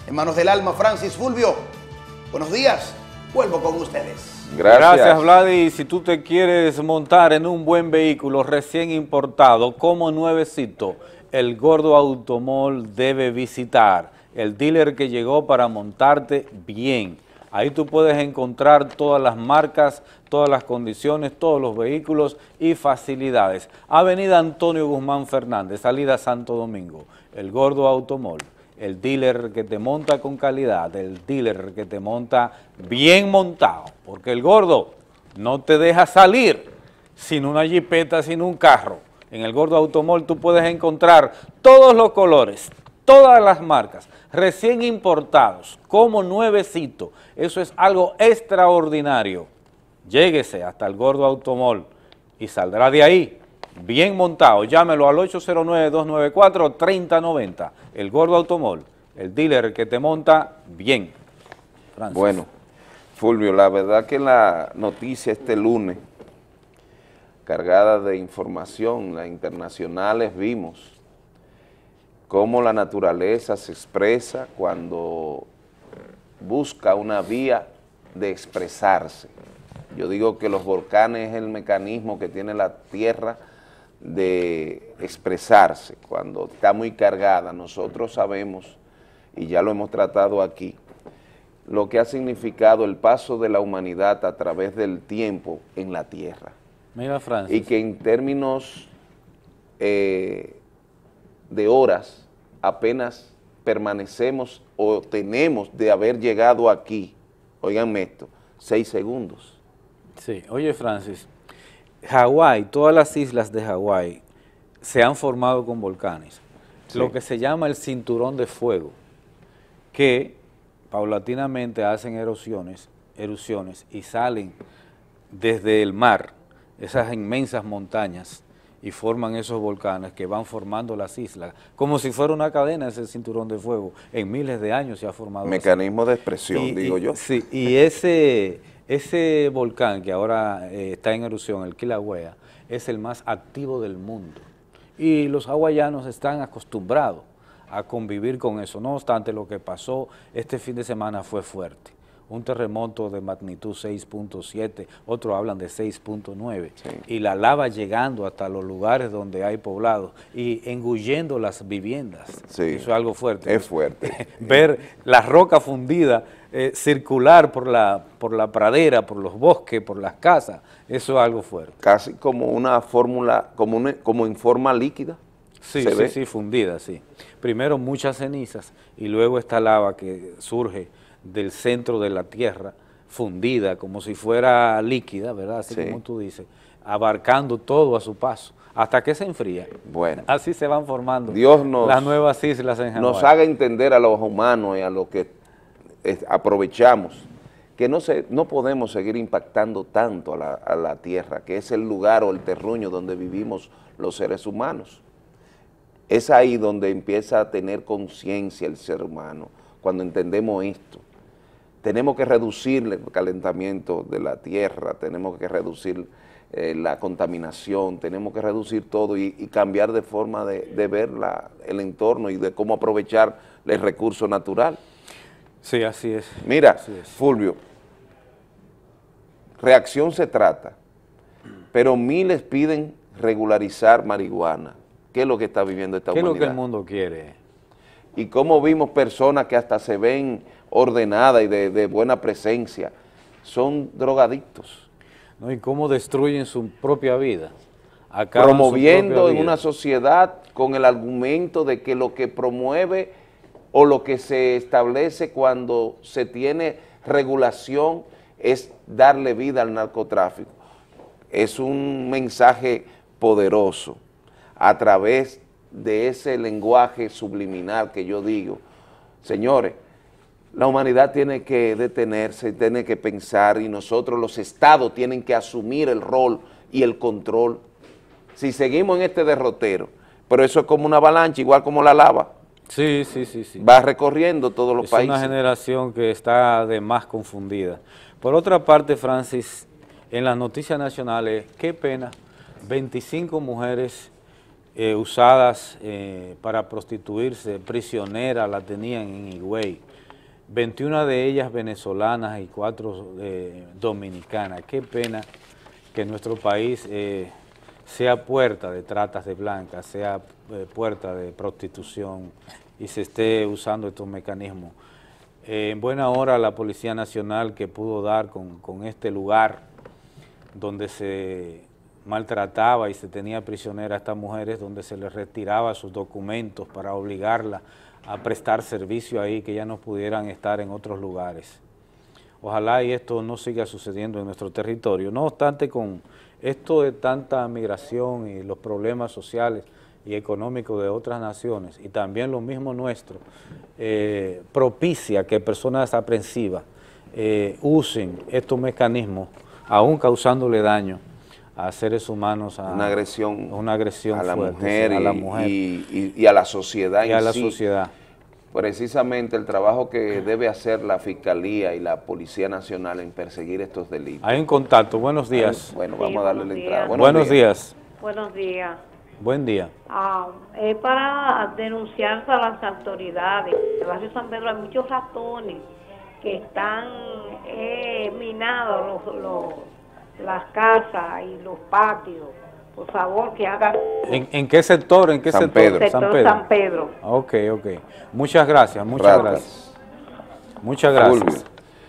En manos del alma, Francis Fulvio. Buenos días, vuelvo con ustedes. Gracias, Vladi. Si tú te quieres montar en un buen vehículo recién importado, como nuevecito, el Gordo Automall debe visitar el dealer que llegó para montarte bien. Ahí tú puedes encontrar todas las marcas, todas las condiciones, todos los vehículos y facilidades. Avenida Antonio Guzmán Fernández, salida Santo Domingo, el Gordo Automall. El dealer que te monta con calidad, el dealer que te monta bien montado, porque el Gordo no te deja salir sin una jipeta, sin un carro. En el Gordo Automall tú puedes encontrar todos los colores, todas las marcas, recién importados, como nuevecito. Eso es algo extraordinario. Lléguese hasta el Gordo Automall y saldrá de ahí bien montado. Llámelo al 809-294-3090. El Gordo Automall, el dealer que te monta bien. Francis. Bueno, Fulvio, la verdad que la noticia este lunes, cargada de información, las internacionales, vimos cómo la naturaleza se expresa cuando busca una vía de expresarse. Yo digo que los volcanes es el mecanismo que tiene la Tierra de expresarse cuando está muy cargada. Nosotros sabemos, y ya lo hemos tratado aquí, lo que ha significado el paso de la humanidad a través del tiempo en la Tierra. Mira, Francis. Y que en términos de horas apenas permanecemos o tenemos de haber llegado aquí, oiganme esto, 6 segundos. Sí, oye, Francis, Hawái, todas las islas de Hawái se han formado con volcanes, sí, lo que se llama el cinturón de fuego, que paulatinamente hacen erupciones y salen desde el mar, esas inmensas montañas, y forman esos volcanes que van formando las islas, como si fuera una cadena ese cinturón de fuego. En miles de años se ha formado. Mecanismo de expresión, digo yo. Sí, y ese volcán que ahora está en erupción, el Kilauea, es el más activo del mundo. Y los hawaianos están acostumbrados a convivir con eso. No obstante, lo que pasó este fin de semana fue fuerte. Un terremoto de magnitud 6.7, otros hablan de 6.9, sí, y la lava llegando hasta los lugares donde hay poblados y engullendo las viviendas. Sí, eso es algo fuerte. Es fuerte. Ver la roca fundida circular por la pradera, por los bosques, por las casas, eso es algo fuerte. Casi como una fórmula, como en forma líquida. Sí, sí, fundida, sí. Primero muchas cenizas y luego esta lava que surge del centro de la tierra, fundida como si fuera líquida, ¿verdad? Así sí, como tú dices, abarcando todo a su paso, hasta que se enfría. Bueno. Así se van formando las nuevas islas en Hawái. Nos haga entender a los humanos y a los que aprovechamos que no podemos seguir impactando tanto a la tierra, que es el lugar o el terruño donde vivimos los seres humanos. Es ahí donde empieza a tener conciencia el ser humano, cuando entendemos esto. Tenemos que reducir el calentamiento de la tierra, tenemos que reducir la contaminación, tenemos que reducir todo y cambiar de forma de ver el entorno y de cómo aprovechar el recurso natural. Sí, así es. Mira, así es. Fulvio, reacción se trata, pero miles piden regularizar marihuana. ¿Qué es lo que está viviendo esta humanidad? ¿Qué es lo que el mundo quiere? Y cómo vimos personas que hasta se ven ordenadas y de buena presencia, son drogadictos. ¿No? Y cómo destruyen su propia vida. Promoviendo en una sociedad con el argumento de que lo que promueve o lo que se establece cuando se tiene regulación es darle vida al narcotráfico. Es un mensaje poderoso a través de ese lenguaje subliminal que yo digo. Señores, la humanidad tiene que detenerse, tiene que pensar y nosotros los estados tienen que asumir el rol y el control. Si seguimos en este derrotero, pero eso es como una avalancha, igual como la lava. Sí. Va recorriendo todos los países. Es una generación que está de más confundida. Por otra parte, Francis, en las noticias nacionales, qué pena, 25 mujeres usadas para prostituirse, prisioneras, la tenían en Higüey. 21 de ellas venezolanas y 4 dominicanas. Qué pena que nuestro país sea puerta de tratas de blancas, sea puerta de prostitución y se esté usando estos mecanismos. En buena hora la Policía Nacional que pudo dar con este lugar donde se maltrataba y se tenía prisionera a estas mujeres, donde se les retiraba sus documentos para obligarlas a prestar servicio ahí, que ya no pudieran estar en otros lugares. Ojalá y esto no siga sucediendo en nuestro territorio. No obstante, con esto de tanta migración y los problemas sociales y económicos de otras naciones, y también lo mismo nuestro, propicia que personas aprensivas usen estos mecanismos, aún causándole daño a seres humanos, a una agresión a la fuerte, mujer, a la mujer y a la sociedad y a la sociedad. Precisamente el trabajo que debe hacer la Fiscalía y la Policía Nacional en perseguir estos delitos. Hay un contacto. Buenos días. Bueno, vamos a darle la entrada. Buenos días. Buenos días. Buen día. Es para denunciar a las autoridades. En el barrio San Pedro hay muchos ratones que están minados las casas y los patios. Por favor, que hagan... ¿En qué sector? ¿En qué San sector? Pedro. Sector San Pedro. Ok. Muchas gracias, gracias. Muchas gracias.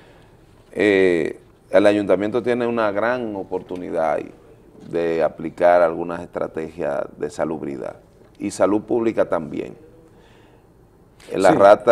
El ayuntamiento tiene una gran oportunidad de aplicar algunas estrategias de salubridad y salud pública también. La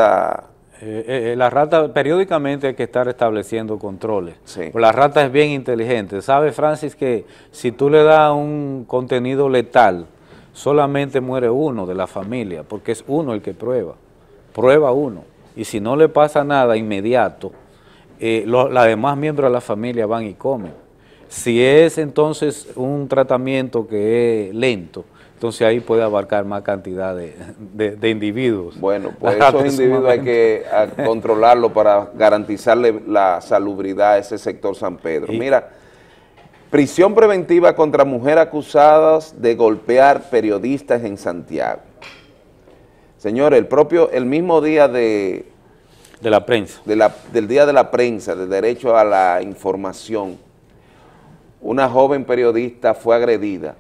rata periódicamente hay que estar estableciendo controles. Sí. La rata es bien inteligente. ¿Sabe, Francis, que si tú le das un contenido letal, solamente muere uno de la familia, porque es uno el que prueba uno. Y si no le pasa nada inmediato, los demás miembros de la familia van y comen. Si es entonces un tratamiento que es lento, entonces ahí puede abarcar más cantidad de individuos. Bueno, pues esos individuos hay que controlarlo para garantizarle la salubridad a ese sector San Pedro. Mira, prisión preventiva contra mujeres acusadas de golpear periodistas en Santiago. Señores, el mismo día de la prensa, del Día de la Prensa, del derecho a la información, una joven periodista fue agredida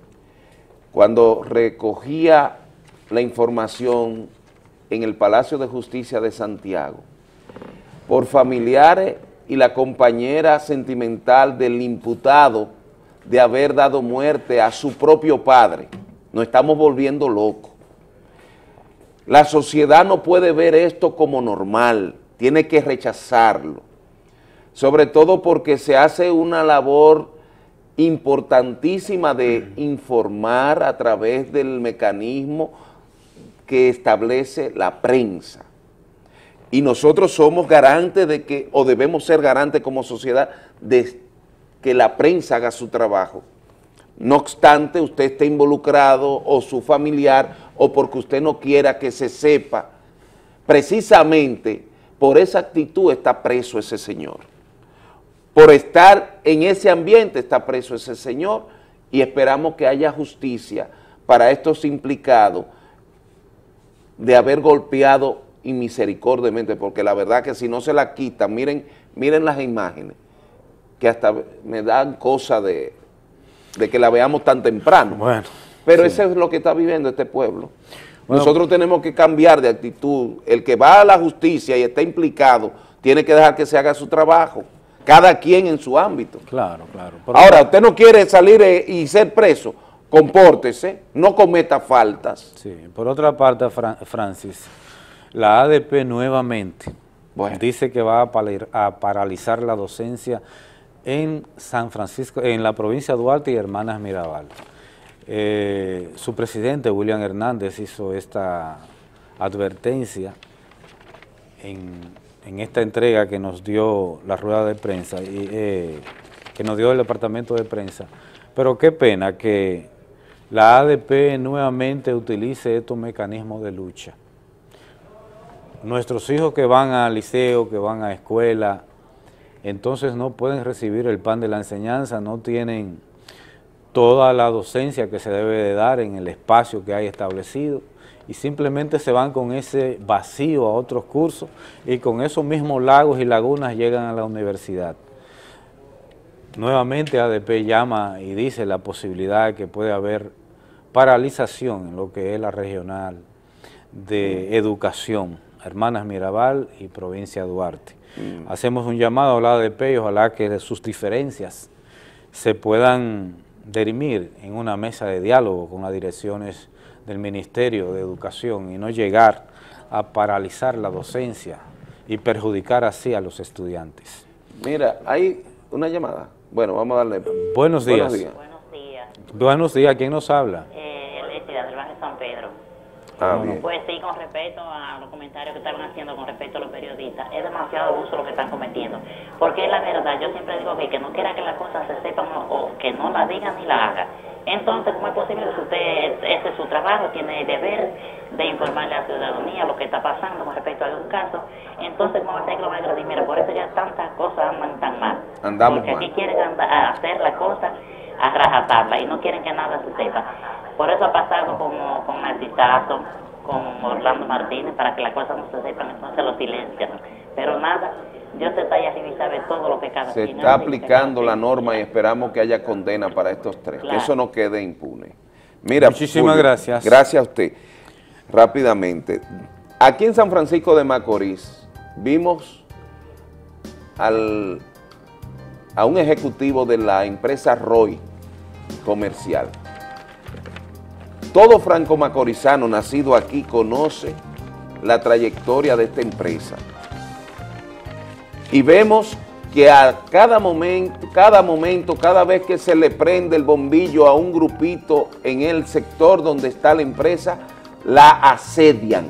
cuando recogía la información en el Palacio de Justicia de Santiago por familiares y la compañera sentimental del imputado de haber dado muerte a su propio padre. Nos estamos volviendo locos. La sociedad no puede ver esto como normal, tiene que rechazarlo, sobre todo porque se hace una labor importantísima de informar a través del mecanismo que establece la prensa. Y nosotros somos garantes de que, o debemos ser garantes como sociedad, de que la prensa haga su trabajo. No obstante, usted esté involucrado o su familiar, o porque usted no quiera que se sepa, precisamente por esa actitud está preso ese señor. Por estar en ese ambiente está preso ese señor y esperamos que haya justicia para estos implicados de haber golpeado inmisericordiamente, porque la verdad que si no se la quitan, miren las imágenes, que hasta me dan cosa de que la veamos tan temprano. Bueno, pero sí. Eso es lo que está viviendo este pueblo. Bueno, nosotros tenemos que cambiar de actitud. El que va a la justicia y está implicado tiene que dejar que se haga su trabajo. Cada quien en su ámbito. Claro. Ahora, usted no quiere salir y ser preso, compórtese, no cometa faltas. Sí, por otra parte, Francis, la ADP nuevamente dice que va a paralizar la docencia en San Francisco, en la provincia de Duarte y Hermanas Mirabal. Su presidente, William Hernández, hizo esta advertencia en esta entrega que nos dio la rueda de prensa, que nos dio el departamento de prensa, pero qué pena que la ADP nuevamente utilice estos mecanismos de lucha. Nuestros hijos que van al liceo, que van a escuela, entonces no pueden recibir el pan de la enseñanza, no tienen toda la docencia que se debe de dar en el espacio que hay establecido, y simplemente se van con ese vacío a otros cursos y con esos mismos lagos y lagunas llegan a la universidad. Nuevamente ADP llama y dice la posibilidad de que puede haber paralización en lo que es la regional de educación, Hermanas Mirabal y Provincia Duarte. Hacemos un llamado a la ADP y ojalá que sus diferencias se puedan dirimir en una mesa de diálogo con las direcciones del Ministerio de Educación y no llegar a paralizar la docencia y perjudicar así a los estudiantes. Mira, hay una llamada. Bueno, vamos a darle. Buenos días. Buenos días. Buenos días. ¿Quién nos habla? Electricidad del barrio San Pedro. Bien. Pues sí, con respecto a los comentarios que estaban haciendo con respecto a los periodistas, es demasiado abuso lo que están cometiendo. Porque es la verdad, yo siempre digo que no quiera que las cosas se sepan o que no la digan ni la hagan. Entonces, ¿cómo es posible que usted, ese es su trabajo, tiene el deber de informarle a la ciudadanía lo que está pasando con respecto a algún caso? Entonces, ¿cómo va a ser que lo van a decir? Mira, por eso ya tantas cosas andan tan mal. Andamos porque mal. aquí quieren hacer la cosa a rajatabla y no quieren que nada se sepa. Por eso ha pasado como con Narcisazo, con Orlando Martínez, para que las cosas no se sepan, entonces lo silencian. Pero nada, Dios está ahí arriba y sabe todo lo que cada Se quien está hace. aplicando la norma y esperamos que haya condena para estos tres, Claro. que eso no quede impune. Mira, Muchísimas Julio, gracias. Gracias a usted. Rápidamente, aquí en San Francisco de Macorís vimos a un ejecutivo de la empresa Roy Comercial. Todo franco macorizano nacido aquí conoce la trayectoria de esta empresa. Y vemos que a cada momento, cada vez que se le prende el bombillo a un grupito en el sector donde está la empresa, la asedian.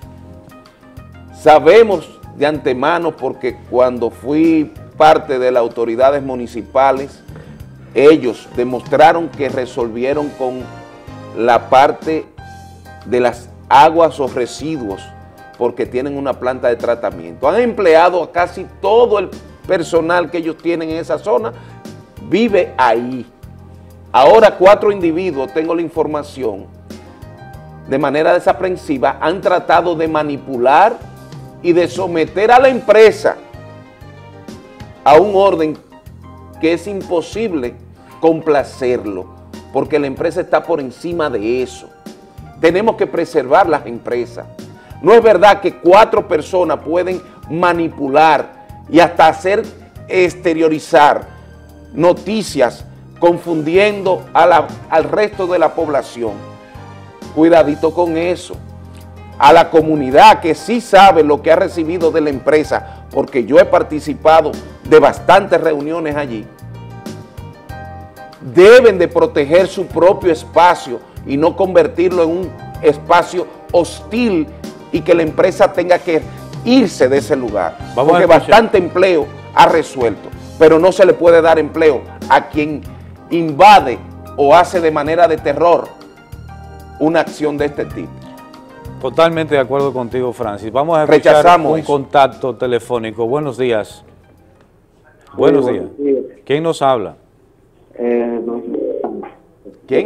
Sabemos de antemano porque cuando fui parte de las autoridades municipales, ellos demostraron que resolvieron con la parte de las aguas o residuos porque tienen una planta de tratamiento. Han empleado a casi todo el personal que ellos tienen en esa zona, vive ahí. Ahora 4 individuos, tengo la información, de manera desaprensiva, han tratado de manipular y de someter a la empresa a un orden que es imposible complacerlo, porque la empresa está por encima de eso. Tenemos que preservar las empresas. No es verdad que 4 personas pueden manipular y hasta hacer exteriorizar noticias confundiendo al resto de la población. Cuidadito con eso. A la comunidad que sí sabe lo que ha recibido de la empresa, porque yo he participado de bastantes reuniones allí, deben de proteger su propio espacio y no convertirlo en un espacio hostil y que la empresa tenga que irse de ese lugar. Porque bastante empleo ha resuelto, pero no se le puede dar empleo a quien invade o hace de manera de terror una acción de este tipo. Totalmente de acuerdo contigo, Francis. Vamos a escuchar un contacto telefónico. Buenos días. Buenos días. ¿Quién nos habla? ¿Quién?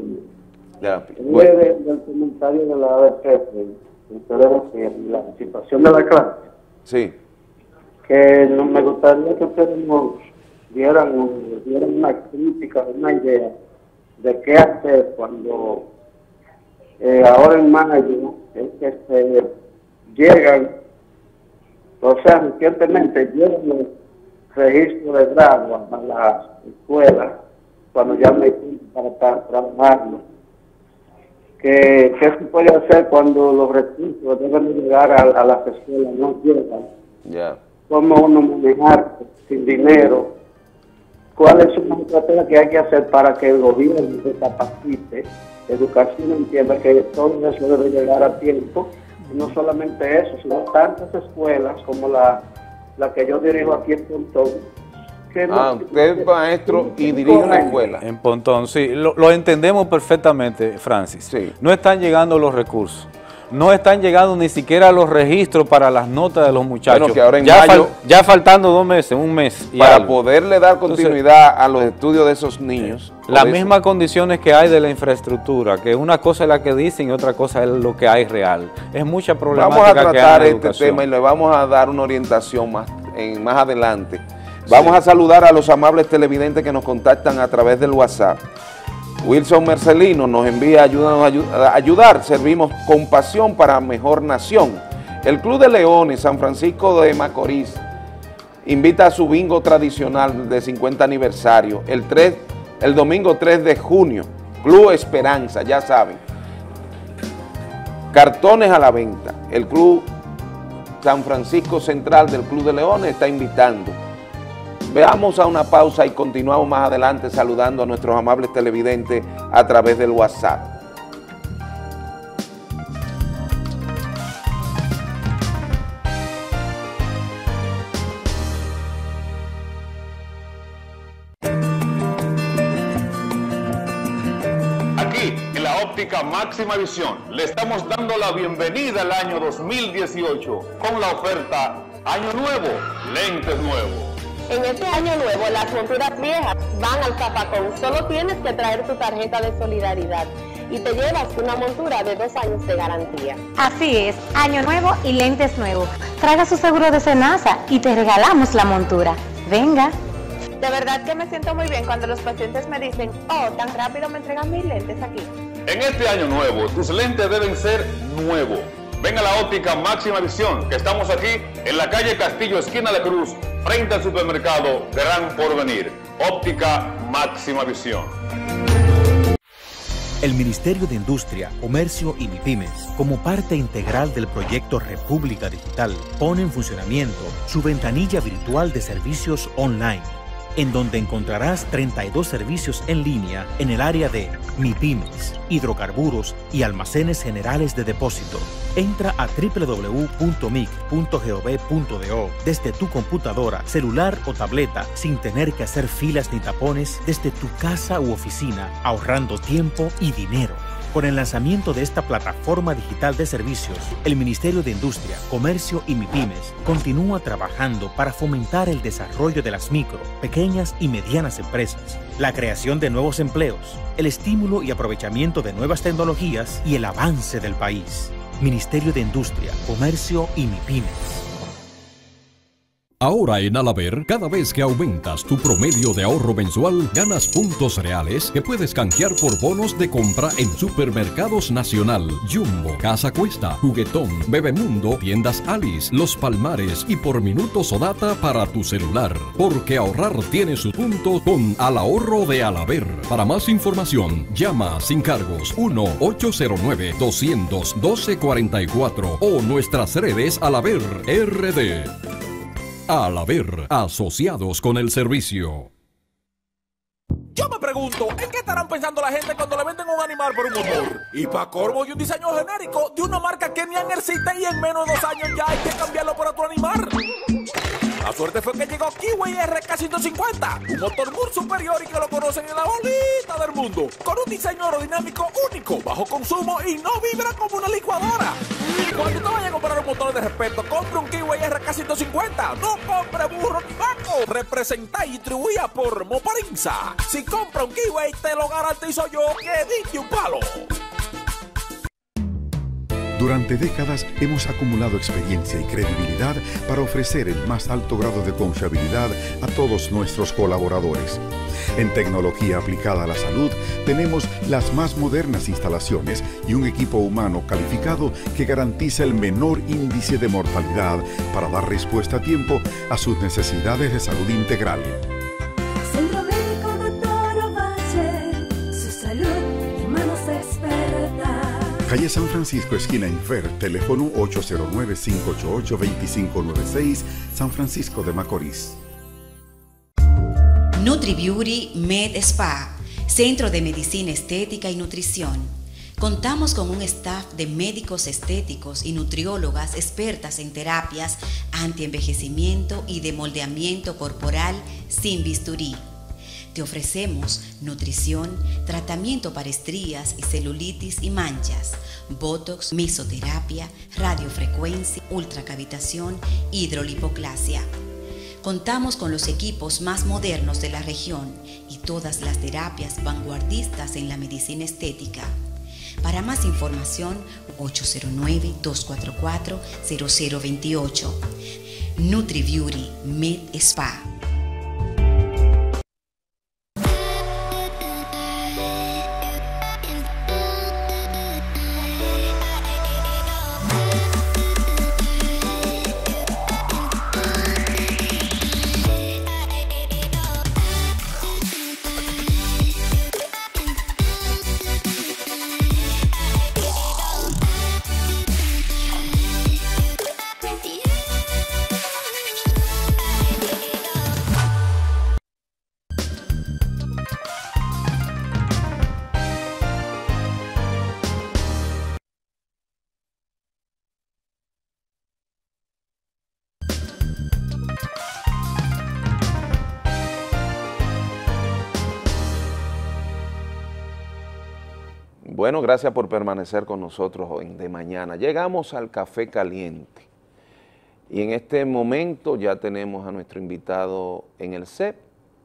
Del comentario de la ADP, la situación de la clase. Sí. Que me gustaría que ustedes nos dieran una crítica, una idea de qué hacer cuando ahora en mayo es que se llegan, o sea, recientemente llegan los registros de grado a las escuelas cuando ya me tiempo para trabajarlo. ¿Qué se puede hacer cuando los recursos deben llegar a las escuelas? No llegan. Ya. ¿Cómo uno manejar sin dinero? ¿Cuáles son las estrategias que hay que hacer para que el gobierno se capacite? Educación entienda que todo eso debe llegar a tiempo. Y no solamente eso, sino tantas escuelas como la que yo dirijo aquí en Pontón. Usted es maestro y dirige una escuela. En Pontón, sí. Lo entendemos perfectamente, Francis. Sí. No están llegando los recursos. No están llegando ni siquiera los registros para las notas de los muchachos. Bueno, que ahora en ya, mayo, ya faltando 2 meses, 1 mes. Y para algo. poderle dar continuidad a los estudios de esos niños. Las mismas condiciones que hay de la infraestructura, que una cosa es la que dicen y otra cosa es lo que hay real. Es mucha problemática. Vamos a tratar que hay en este educación. tema y le vamos a dar una orientación más adelante. Vamos a saludar a los amables televidentes que nos contactan a través del WhatsApp. Wilson Mercelino nos envía, ayúdanos a ayudar, servimos con pasión para mejor nación. El Club de Leones San Francisco de Macorís invita a su bingo tradicional de 50 aniversario, el domingo 3 de junio, Club Esperanza, ya saben. Cartones a la venta, el Club San Francisco Central del Club de Leones está invitando. Veamos a una pausa y continuamos más adelante saludando a nuestros amables televidentes a través del WhatsApp. Aquí, en la óptica Máxima Visión, le estamos dando la bienvenida al año 2018 con la oferta Año Nuevo, Lentes Nuevos. En este año nuevo, las monturas viejas van al zapacón. Solo tienes que traer tu tarjeta de solidaridad y te llevas una montura de 2 años de garantía. Así es, año nuevo y lentes nuevos. Traiga su seguro de Senasa y te regalamos la montura. Venga. De verdad que me siento muy bien cuando los pacientes me dicen, oh, tan rápido me entregan mis lentes aquí. En este año nuevo, tus lentes deben ser nuevos. Ven a la óptica Máxima Visión, que estamos aquí en la calle Castillo, esquina de Cruz, frente al supermercado Gran Porvenir. Óptica Máxima Visión. El Ministerio de Industria, Comercio y MIPYMES, como parte integral del proyecto República Digital, pone en funcionamiento su ventanilla virtual de servicios online, en donde encontrarás 32 servicios en línea en el área de MIPYMES, hidrocarburos y almacenes generales de depósito. Entra a www.mic.gov.do desde tu computadora, celular o tableta sin tener que hacer filas ni tapones desde tu casa u oficina, ahorrando tiempo y dinero. Con el lanzamiento de esta plataforma digital de servicios, el Ministerio de Industria, Comercio y MIPYMES continúa trabajando para fomentar el desarrollo de las micro, pequeñas y medianas empresas, la creación de nuevos empleos, el estímulo y aprovechamiento de nuevas tecnologías y el avance del país. Ministerio de Industria, Comercio y MIPYMES. Ahora en Alaber, cada vez que aumentas tu promedio de ahorro mensual, ganas puntos reales que puedes canjear por bonos de compra en Supermercados Nacional, Jumbo, Casa Cuesta, Juguetón, Bebemundo, Tiendas Alice, Los Palmares y por minutos o data para tu celular. Porque ahorrar tiene su punto con Al Ahorro de Alaber. Para más información, llama sin cargos 1-809-212-44 o nuestras redes Alaber RD. Alaber, asociados con el servicio. Yo me pregunto, ¿en qué estarán pensando la gente cuando le venden un animal por un motor? Y para colmo, y un diseño genérico de una marca que ni existe y en menos de 2 años ya hay que cambiarlo por otro animal. La suerte fue que llegó Kiwi RK150, un motor muy superior y que lo conocen en la bolita del mundo, con un diseño aerodinámico único, bajo consumo y no vibra como una licuadora. Cuando usted vaya a comprar un motor de respeto, compre un Kiwi RK150, no compre burro ni vaco. Representa y distribuida por Moparinza. Si compra un Kiwi, te lo garantizo yo que diste un palo. Durante décadas hemos acumulado experiencia y credibilidad para ofrecer el más alto grado de confiabilidad a todos nuestros colaboradores. En tecnología aplicada a la salud tenemos las más modernas instalaciones y un equipo humano calificado que garantiza el menor índice de mortalidad para dar respuesta a tiempo a sus necesidades de salud integral. Centro Médico Dr. Ovalle, su salud en manos expertas. Calle San Francisco, esquina Infer, teléfono 809-588-2596, San Francisco de Macorís. NutriBeauty Med Spa, Centro de Medicina Estética y Nutrición. Contamos con un staff de médicos estéticos y nutriólogas expertas en terapias antienvejecimiento y de moldeamiento corporal sin bisturí. Te ofrecemos nutrición, tratamiento para estrías y celulitis y manchas, botox, mesoterapia, radiofrecuencia, ultracavitación, hidrolipoclasia. Contamos con los equipos más modernos de la región y todas las terapias vanguardistas en la medicina estética. Para más información, 809-244-0028. NutriBeauty Med Spa. Bueno, gracias por permanecer con nosotros hoy de mañana. Llegamos al Café Caliente y en este momento ya tenemos a nuestro invitado en el CEP,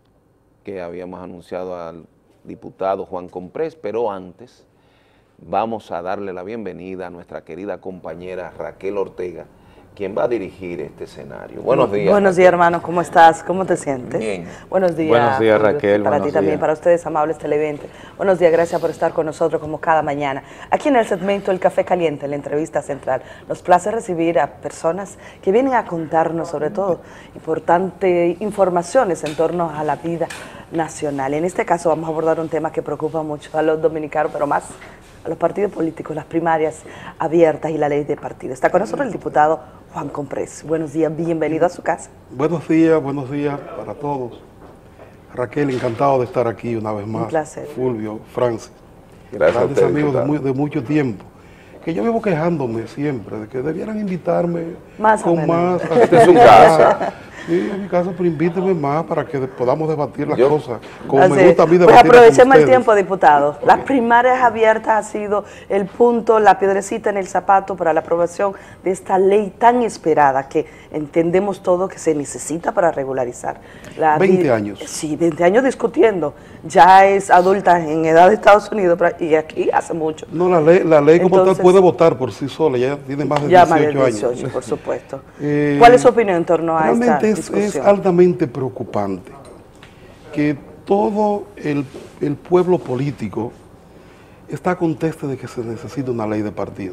que habíamos anunciado al diputado Juan Comprés, pero antes vamos a darle la bienvenida a nuestra querida compañera Raquel Ortega, quien va a dirigir este escenario. Buenos días. Buenos días, hermanos. ¿Cómo estás? ¿Cómo te sientes? Bien. Buenos días. Buenos días, Raquel. Para ti también, para ustedes, amables televidentes. Buenos días, gracias por estar con nosotros como cada mañana. Aquí en el segmento El Café Caliente, la entrevista central, nos place recibir a personas que vienen a contarnos, sobre todo, importantes informaciones en torno a la vida nacional. En este caso vamos a abordar un tema que preocupa mucho a los dominicanos, pero más a los partidos políticos, las primarias abiertas y la ley de partidos. Está con nosotros el diputado Juan Comprés. Buenos días, bienvenido a su casa. Buenos días para todos. Raquel, encantado de estar aquí una vez más. Un placer. Fulvio, Francis. Gracias a grandes usted, amigos diputado. de mucho tiempo. Que yo vivo quejándome siempre de que debieran invitarme Más con más. Este es un caso. Sí, en mi caso, pero invítenme más para que podamos debatir las Yo- cosas como Así me gusta a mí es. debatir. Pues aprovechemos con el ustedes. tiempo, diputado. Las primarias abiertas ha sido el punto, la piedrecita en el zapato para la aprobación de esta ley tan esperada que entendemos todo que se necesita para regularizar. 20 años. Sí, 20 años discutiendo. Ya es adulta en edad de Estados Unidos y aquí hace mucho. No, la ley como Entonces- tal puede votar por sí sola, ya tiene más de Ya 18 más de años. 18, por supuesto. Eh, ¿Cuál es su opinión en torno a esta Realmente es discusión? altamente preocupante que todo el pueblo político está conteste de que se necesita una ley de partido,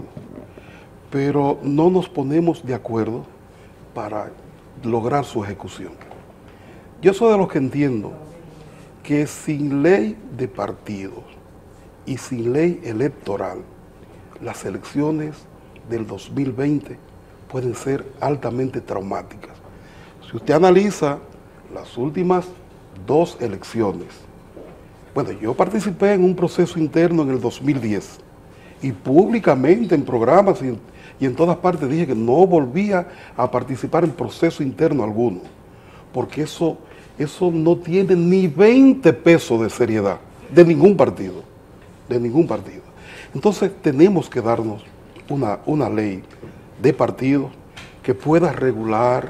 pero no nos ponemos de acuerdo para lograr su ejecución. Yo soy de los que entiendo que sin ley de partidos y sin ley electoral, las elecciones del 2020 pueden ser altamente traumáticas. Si usted analiza las últimas 2 elecciones, bueno, yo participé en un proceso interno en el 2010 y públicamente en programas y en todas partes dije que no volvía a participar en proceso interno alguno, porque eso no tiene ni 20 pesos de seriedad de ningún partido, Entonces tenemos que darnos una ley de partidos que pueda regular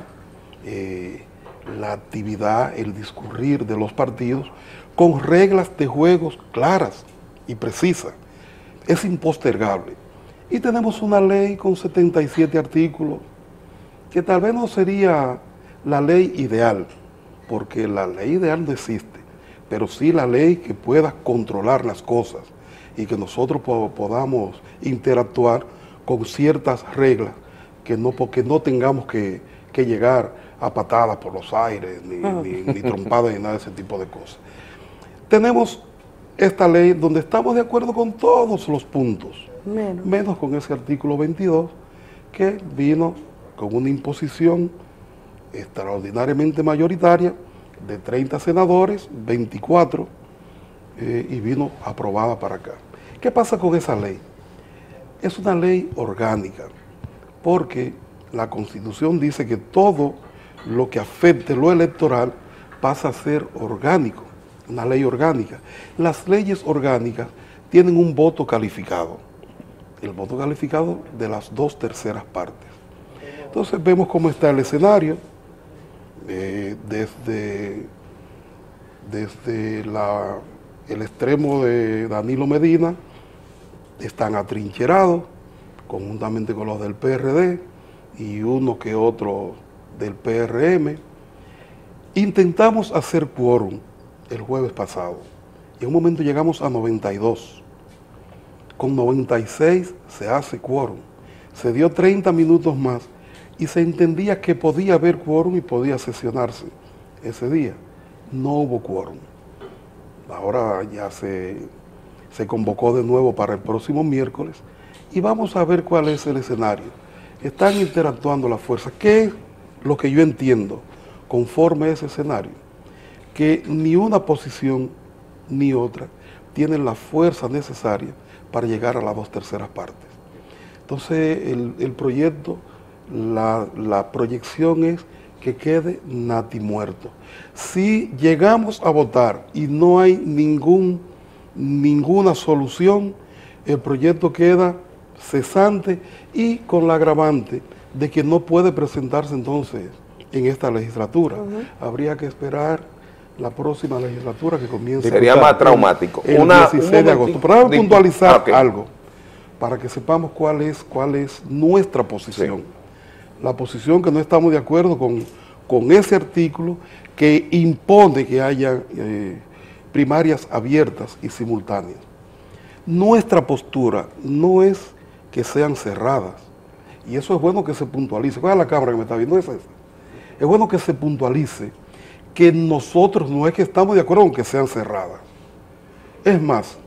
la actividad, el discurrir de los partidos con reglas de juegos claras y precisas. Es impostergable. Y tenemos una ley con 77 artículos que tal vez no sería la ley ideal, porque la ley ideal no existe, pero sí la ley que pueda controlar las cosas y que nosotros podamos interactuar con ciertas reglas, porque no tengamos que llegar a patadas por los aires, ni trompadas, ni nada de ese tipo de cosas. Tenemos esta ley donde estamos de acuerdo con todos los puntos, menos con ese artículo 22, que vino con una imposición extraordinariamente mayoritaria de 30 senadores, 24, y vino aprobada para acá. ¿Qué pasa con esa ley? Es una ley orgánica, porque la Constitución dice que todo lo que afecte lo electoral pasa a ser orgánico una ley orgánica. Las leyes orgánicas tienen un voto calificado, el voto calificado de las 2/3 partes. Entonces vemos cómo está el escenario, desde el extremo de Danilo Medina, están atrincherados, conjuntamente con los del PRD y uno que otro del PRM. Intentamos hacer quórum el jueves pasado y en un momento llegamos a 92. Con 96 se hace quórum. Se dio 30 minutos más y se entendía que podía haber quórum y podía sesionarse ese día. No hubo quórum. Ahora ya se convocó de nuevo para el próximo miércoles y vamos a ver cuál es el escenario. Están interactuando las fuerzas. ¿Qué es lo que yo entiendo conforme a ese escenario? Que ni una posición ni otra tienen la fuerza necesaria para llegar a las 2/3 partes. Entonces el proyecto, la proyección es que quede natimuerto. Si llegamos a votar y no hay ninguna solución, el proyecto queda cesante y con la agravante de que no puede presentarse entonces en esta legislatura. Habría que esperar la próxima legislatura que comience. Sería más traumático. El 16 de agosto. Pero déjame puntualizar algo para que sepamos cuál es nuestra posición. La posición que no estamos de acuerdo con ese artículo que impone que haya primarias abiertas y simultáneas. Nuestra postura no es que sean cerradas, y eso es bueno que se puntualice. ¿Cuál es la cámara que me está viendo? Es esa. Es bueno que se puntualice que nosotros no es que estamos de acuerdo con que sean cerradas. Es más,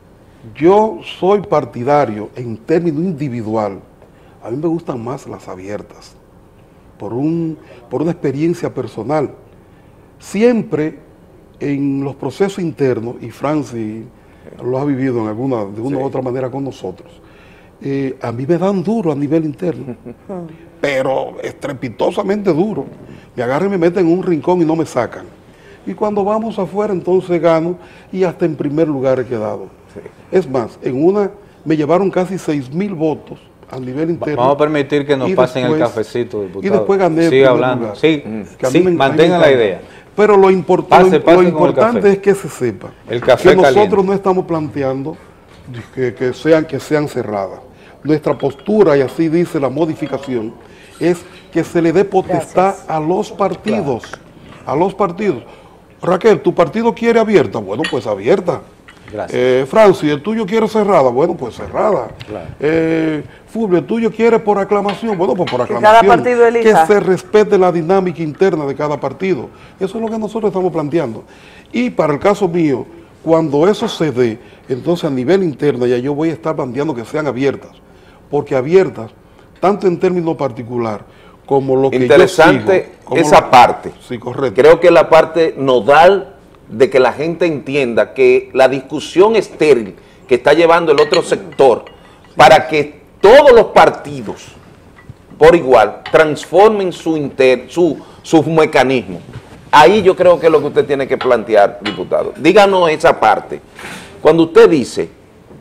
yo soy partidario en términos individual, a mí me gustan más las abiertas, por una experiencia personal. Siempre en los procesos internos, y Francis lo ha vivido de una u otra manera con nosotros, a mí me dan duro a nivel interno, pero estrepitosamente duro. Me agarran y me meten en un rincón y no me sacan. Y cuando vamos afuera, entonces gano y hasta en primer lugar he quedado. Es más, en una me llevaron casi 6,000 votos a nivel interno. Vamos a permitir que nos pasen el cafecito, diputado. Y después gané. Sigue hablando. Sí, mantengan la idea. Pero lo importante es que se sepa que nosotros no estamos planteando que sean cerradas. Nuestra postura, y así dice la modificación, es que se le dé potestad a los partidos. A los partidos. Raquel, ¿tu partido quiere abierta? Bueno, pues abierta. Francis, ¿el tuyo quiere cerrada? Bueno, pues cerrada. Fulvio, ¿el tuyo quiere por aclamación? Bueno, pues por aclamación. Que cada partido elija. Que se respete la dinámica interna de cada partido. Eso es lo que nosotros estamos planteando. Y para el caso mío, cuando eso se dé, entonces a nivel interno ya yo voy a estar planteando que sean abiertas. Porque abiertas, tanto en términos particular, como lo que interesante yo sigo, esa parte. Sí, correcto. Creo que la parte nodal de que la gente entienda que la discusión estéril que está llevando el otro sector para que todos los partidos por igual transformen sus mecanismos. Ahí yo creo que es lo que usted tiene que plantear, diputado. Díganos esa parte. Cuando usted dice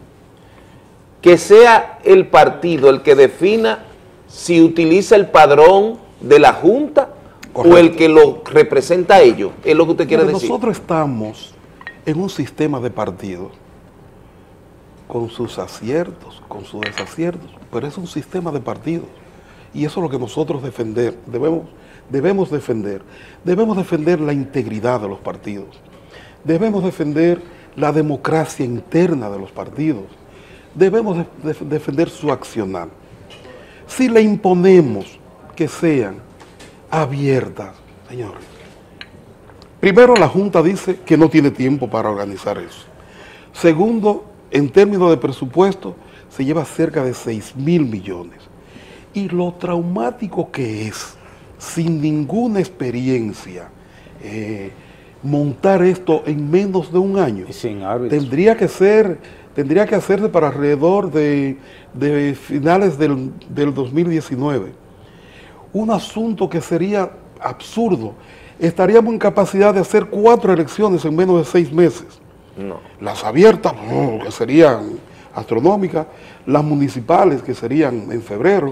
que sea el partido el que defina si utiliza el padrón de la Junta, correcto, o el que lo representa a ellos, es lo que usted quiere decir. Nosotros estamos en un sistema de partidos con sus aciertos, con sus desaciertos, pero es un sistema de partidos y eso es lo que nosotros debemos defender. Debemos defender la integridad de los partidos, debemos defender la democracia interna de los partidos, debemos defender su accionar. Si le imponemos que sean abiertas, señores, primero la Junta dice que no tiene tiempo para organizar eso. Segundo, en términos de presupuesto, se lleva cerca de 6,000 millones. Y lo traumático que es, sin ninguna experiencia, montar esto en menos de un año. Y sin árbitros. Tendría que hacerse para alrededor de finales del 2019. Un asunto que sería absurdo. estaríamos en capacidad de hacer 4 elecciones en menos de 6 meses. No. Las abiertas, que serían astronómicas, las municipales, que serían en febrero,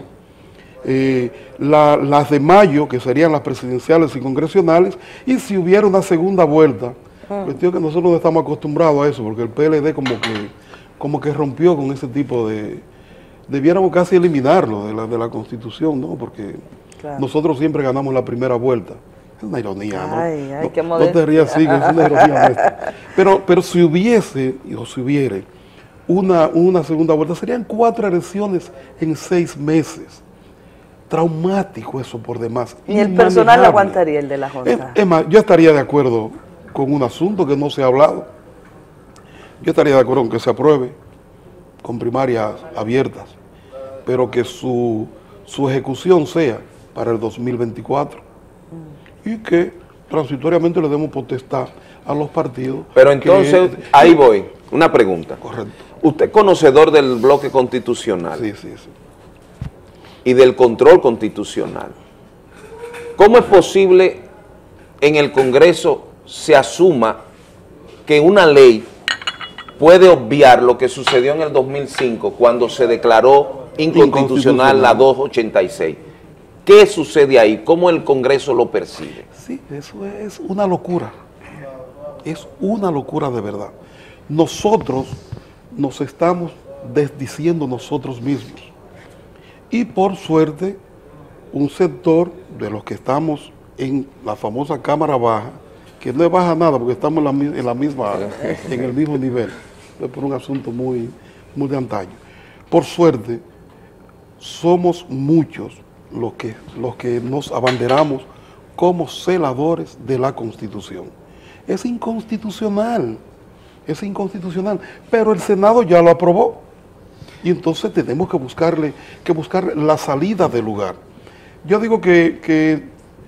las de mayo, que serían las presidenciales y congresionales, y si hubiera una segunda vuelta, cuestión que nosotros no estamos acostumbrados a eso, porque el PLD como que rompió con ese tipo de... Debiéramos casi eliminarlo de la Constitución, ¿no? Porque nosotros siempre ganamos la primera vuelta. Es una ironía, ¿no? Ay, qué no te rías así, que es una ironía nuestra. Pero si hubiese, o si hubiere, una segunda vuelta, serían 4 elecciones en 6 meses. Traumático eso por demás. Ni el personal aguantaría el de la Junta. Es más, yo estaría de acuerdo con un asunto que no se ha hablado. Yo estaría de acuerdo en que se apruebe con primarias abiertas, pero que su ejecución sea para el 2024 y que transitoriamente le demos potestad a los partidos. Pero entonces, ahí voy, una pregunta. Correcto. Usted es conocedor del bloque constitucional. Sí. Y del control constitucional. ¿Cómo es posible en el Congreso se asuma que una ley puede obviar lo que sucedió en el 2005 cuando se declaró inconstitucional la 286? ¿Qué sucede ahí? ¿Cómo el Congreso lo percibe? Sí, eso es una locura. Es una locura de verdad. Nosotros nos estamos desdiciendo nosotros mismos. Y por suerte, un sector de los que estamos en la famosa Cámara Baja, que no es baja nada porque estamos en el mismo nivel, es por un asunto muy de antaño. Por suerte, somos muchos los que nos abanderamos como celadores de la Constitución. Es inconstitucional, pero el Senado ya lo aprobó. Y entonces tenemos que buscar la salida del lugar. Yo digo que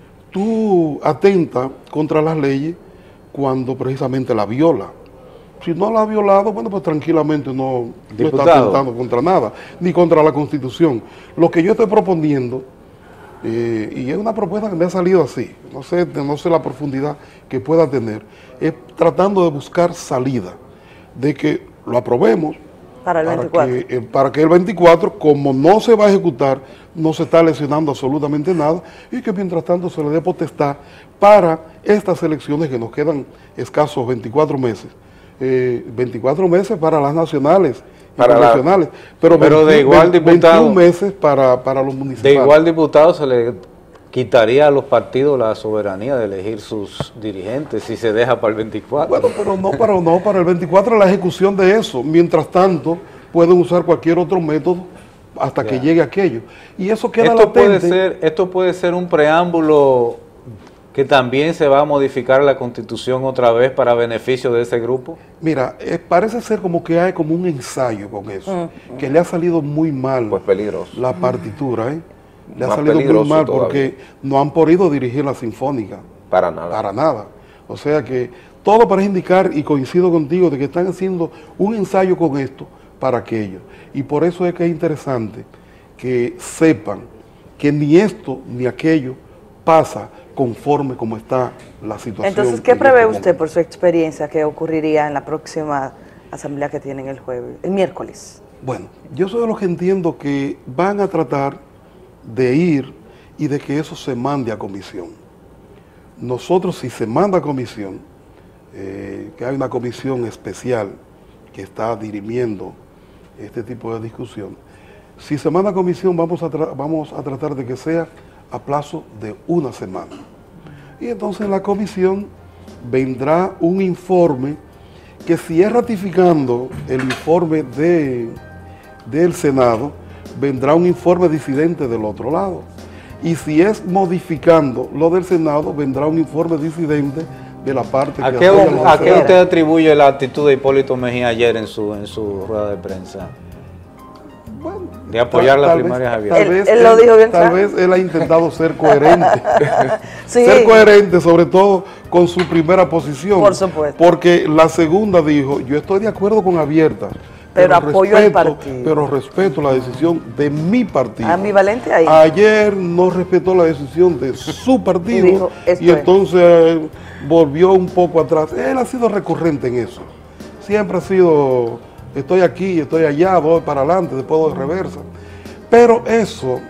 tú atentas contra las leyes cuando precisamente la viola. Si no la ha violado, bueno, pues tranquilamente no está atentando contra nada, ni contra la Constitución. Lo que yo estoy proponiendo, y es una propuesta que me ha salido así, no sé la profundidad que pueda tener, es tratando de buscar salida, de que lo aprobemos, para el 24. Para que el 24, como no se va a ejecutar, no se está lesionando absolutamente nada, y que mientras tanto se le dé potestad para estas elecciones que nos quedan escasos 24 meses. 24 meses para las nacionales y congresionales, pero de igual 21 meses para los municipales. De igual diputado se le quitaría a los partidos la soberanía de elegir sus dirigentes si se deja para el 24. Bueno, pero no para el 24 la ejecución de eso. Mientras tanto, pueden usar cualquier otro método hasta que llegue aquello. Y eso queda latente. Esto puede ser un preámbulo que también se va a modificar la Constitución otra vez para beneficio de ese grupo. Mira, parece ser como que hay como un ensayo con eso, que le ha salido muy mal. Pues peligroso. La partitura, le ha salido muy mal porque no han podido dirigir la sinfónica. Para nada. Para nada. O sea que todo parece indicar, y coincido contigo, de que están haciendo un ensayo con esto para aquello. Y por eso es que es interesante que sepan que ni esto ni aquello pasa conforme como está la situación. Entonces, ¿qué prevé usted por su experiencia que ocurriría en la próxima asamblea que tienen el miércoles? Bueno, yo soy de los que entiendo que van a tratar de ir y de que eso se mande a comisión. Nosotros, si se manda a comisión, que hay una comisión especial que está dirimiendo este tipo de discusión, si se manda a comisión vamos a tratar de que sea a plazo de 1 semana. Y entonces en la comisión vendrá un informe que, si es ratificando el informe del Senado, vendrá un informe disidente del otro lado. Y si es modificando lo del Senado, vendrá un informe disidente de la parte que ¿A qué usted atribuye la actitud de Hipólito Mejía ayer en su rueda de prensa? Bueno, de apoyar las primarias abiertas. Él lo dijo bien claro. Tal vez él ha intentado ser coherente. Sí. Ser coherente, sobre todo con su primera posición. Por supuesto. Porque la segunda dijo, yo estoy de acuerdo con abiertas, Pero apoyo al partido. Pero respeto la decisión de mi partido. Ambivalente ahí. Ayer no respetó la decisión de su partido Y dijo, esto y entonces volvió un poco atrás. Él ha sido recurrente en eso. Siempre ha sido, estoy aquí, estoy allá, voy para adelante, después doy reversa. Pero eso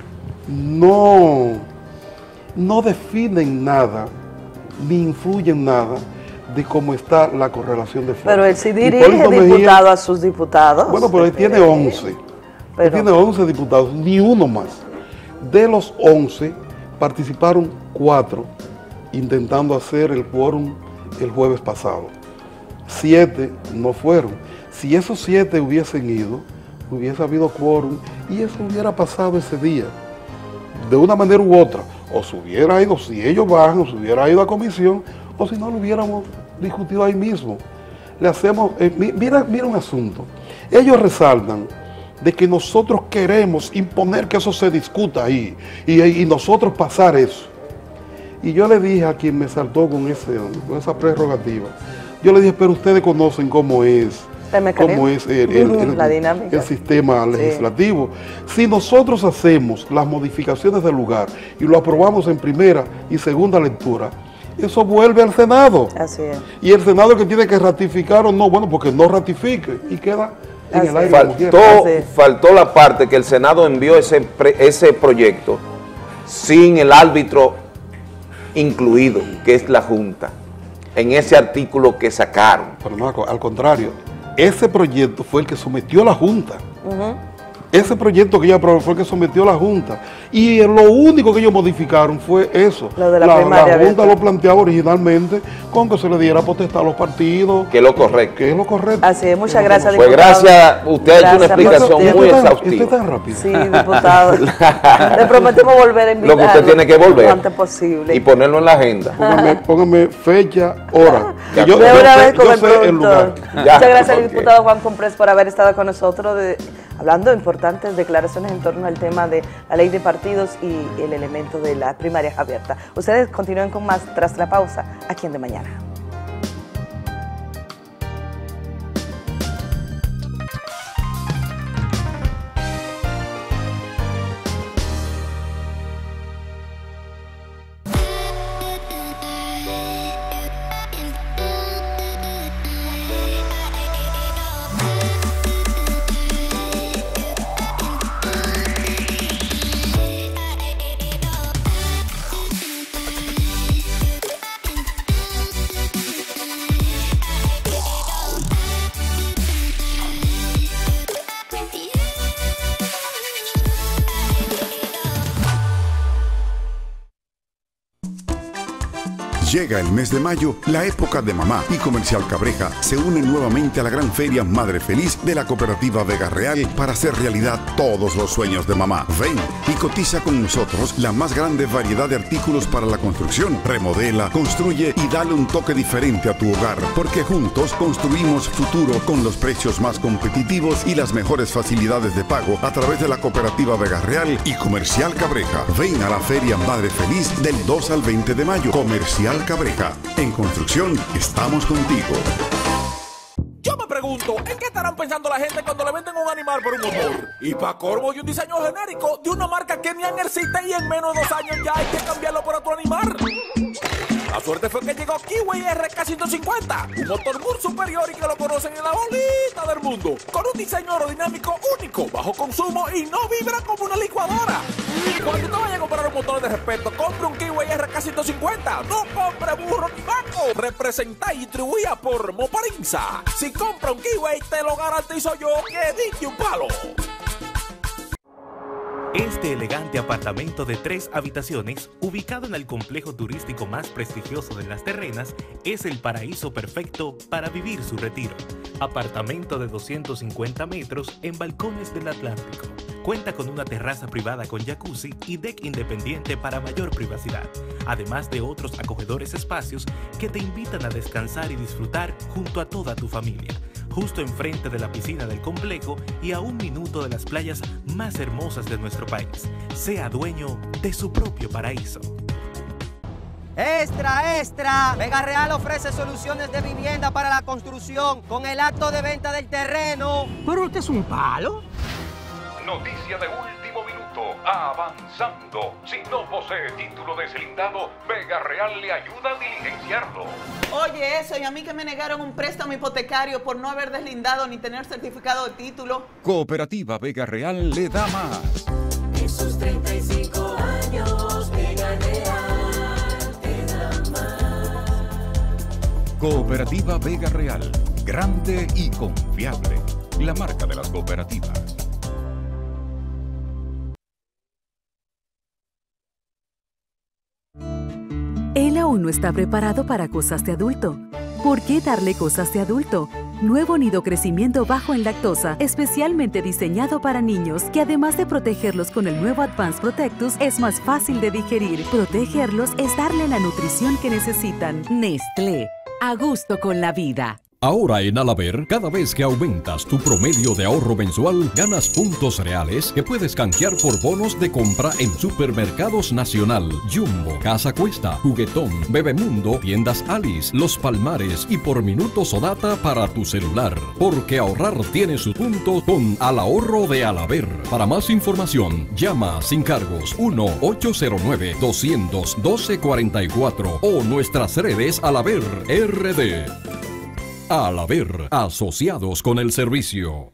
no define en nada, ni influye en nada de cómo está la correlación de fuerzas. Pero él sí dirige diputado a sus diputados. Bueno, pero él tiene 11. Él tiene 11 diputados, ni uno más. De los 11, participaron 4 intentando hacer el quórum el jueves pasado. 7 no fueron. Si esos 7 hubiesen ido, hubiese habido quórum y eso hubiera pasado ese día, de una manera u otra. O se hubiera ido, si ellos bajan, o se hubiera ido a comisión, o si no lo hubiéramos discutido ahí mismo. Le hacemos, mira un asunto. Ellos resaltan de que nosotros queremos imponer que eso se discuta ahí y nosotros pasar eso. Y yo le dije a quien me saltó con esa prerrogativa, yo le dije, pero ustedes conocen cómo es el sistema legislativo. Si nosotros hacemos las modificaciones del lugar y lo aprobamos en primera y segunda lectura, eso vuelve al Senado. Así es. Y el Senado que tiene que ratificar o no, bueno, porque no ratifique y queda en el aire. Faltó la parte que el Senado envió ese proyecto sin el árbitro incluido, que es la Junta, en ese artículo que sacaron. Pero no, al contrario, ese proyecto fue el que sometió la Junta. Ese proyecto que ella aprobó fue el que sometió la Junta. Y lo único que ellos modificaron fue eso. Lo de la primaria, la Junta lo planteaba originalmente con que se le diera potestad a los partidos. Que es lo correcto. Que es lo correcto. Así es, muchas gracias, diputado. Pues gracias, usted ha hecho una explicación muy exhaustiva. ¿Esto es tan rápido? Sí, diputado. Le prometemos volver a invitar. Lo que usted tiene que volver. Lo antes posible. Y ponerlo en la agenda. Póngame fecha, hora. De una vez con el productor. Muchas gracias al diputado Juan Comprés por haber estado con nosotros hablando de importantes declaraciones en torno al tema de la ley de partidos y el elemento de la primaria abierta. Ustedes continúen con más tras la pausa aquí en De Mañana. Llega el mes de mayo, la época de mamá, y Comercial Cabreja se une nuevamente a la gran feria Madre Feliz de la Cooperativa Vega Real para hacer realidad todos los sueños de mamá. Ven y cotiza con nosotros la más grande variedad de artículos para la construcción. Remodela, construye y dale un toque diferente a tu hogar, porque juntos construimos futuro con los precios más competitivos y las mejores facilidades de pago a través de la Cooperativa Vega Real y Comercial Cabreja. Ven a la feria Madre Feliz del 2 al 20 de mayo. Comercial Cabreja. En construcción estamos contigo. Yo me pregunto, ¿en qué estarán pensando la gente cuando le venden un animal por un motor? Y pa' colmo, y un diseño genérico de una marca que ni existe y en menos de 2 años ya hay que cambiarlo por otro animal. La suerte fue que llegó Kiwi RK150, un motor muy superior y que lo conocen en la bolita del mundo, con un diseño aerodinámico único, bajo consumo y no vibra como una licuadora. Cuando usted vaya a comprar un motor de respeto, compre un Kiwi RK150, no compre burro ni banco. Representa y distribuida por Moparinza. Si compra un Kiwi, te lo garantizo yo que dije un palo. Este elegante apartamento de 3 habitaciones, ubicado en el complejo turístico más prestigioso de Las Terrenas, es el paraíso perfecto para vivir su retiro. Apartamento de 250 metros en balcones del Atlántico. Cuenta con una terraza privada con jacuzzi y deck independiente para mayor privacidad, además de otros acogedores espacios que te invitan a descansar y disfrutar junto a toda tu familia. Justo enfrente de la piscina del complejo y a 1 minuto de las playas más hermosas de nuestro país. Sea dueño de su propio paraíso. ¡Extra, extra! Vega Real ofrece soluciones de vivienda para la construcción con el acto de venta del terreno. ¿Pero usted es un palo? Noticia de último minuto, avanzando. Si no posee título deslindado, Vega Real le ayuda a diligenciarlo. Oye, eso, y a mí que me negaron un préstamo hipotecario por no haber deslindado ni tener certificado de título. Cooperativa Vega Real le da más. Esos 35 años, Vega Real te da más. Cooperativa Vega Real, grande y confiable. La marca de las cooperativas. Él aún no está preparado para cosas de adulto. ¿Por qué darle cosas de adulto? Nuevo nido crecimiento bajo en lactosa, especialmente diseñado para niños, que además de protegerlos con el nuevo Advanced Protectus, es más fácil de digerir. Protegerlos es darle la nutrición que necesitan. Nestlé, a gusto con la vida. Ahora en Alaber, cada vez que aumentas tu promedio de ahorro mensual, ganas puntos reales que puedes canjear por bonos de compra en Supermercados Nacional, Jumbo, Casa Cuesta, Juguetón, Bebemundo, Tiendas Alice, Los Palmares y por minutos o data para tu celular. Porque ahorrar tiene sus puntos con Al Ahorro de Alaber. Para más información, llama sin cargos 1-809-200-1244 o nuestras redes Alaber RD. Alaber, asociados con el servicio.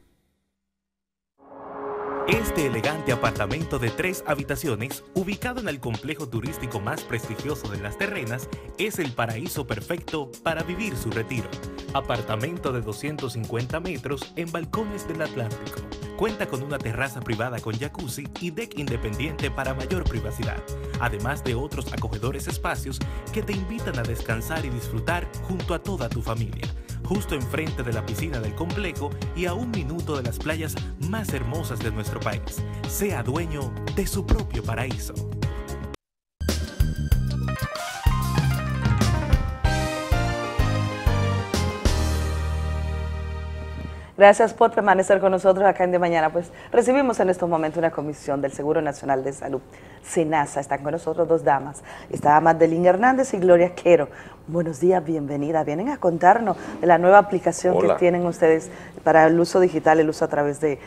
Este elegante apartamento de 3 habitaciones, ubicado en el complejo turístico más prestigioso de Las Terrenas, es el paraíso perfecto para vivir su retiro. Apartamento de 250 metros en balcones del Atlántico. Cuenta con una terraza privada con jacuzzi y deck independiente para mayor privacidad, además de otros acogedores espacios que te invitan a descansar y disfrutar junto a toda tu familia. Justo enfrente de la piscina del complejo y a 1 minuto de las playas más hermosas de nuestro país. Sea dueño de su propio paraíso. Gracias por permanecer con nosotros acá en De Mañana. Pues recibimos en estos momentos una comisión del Seguro Nacional de Salud, SENASA. Están con nosotros 2 damas. Está Madeline Hernández y Gloria Quero. Buenos días, bienvenida. Vienen a contarnos de la nueva aplicación que tienen ustedes para el uso digital, el uso a través de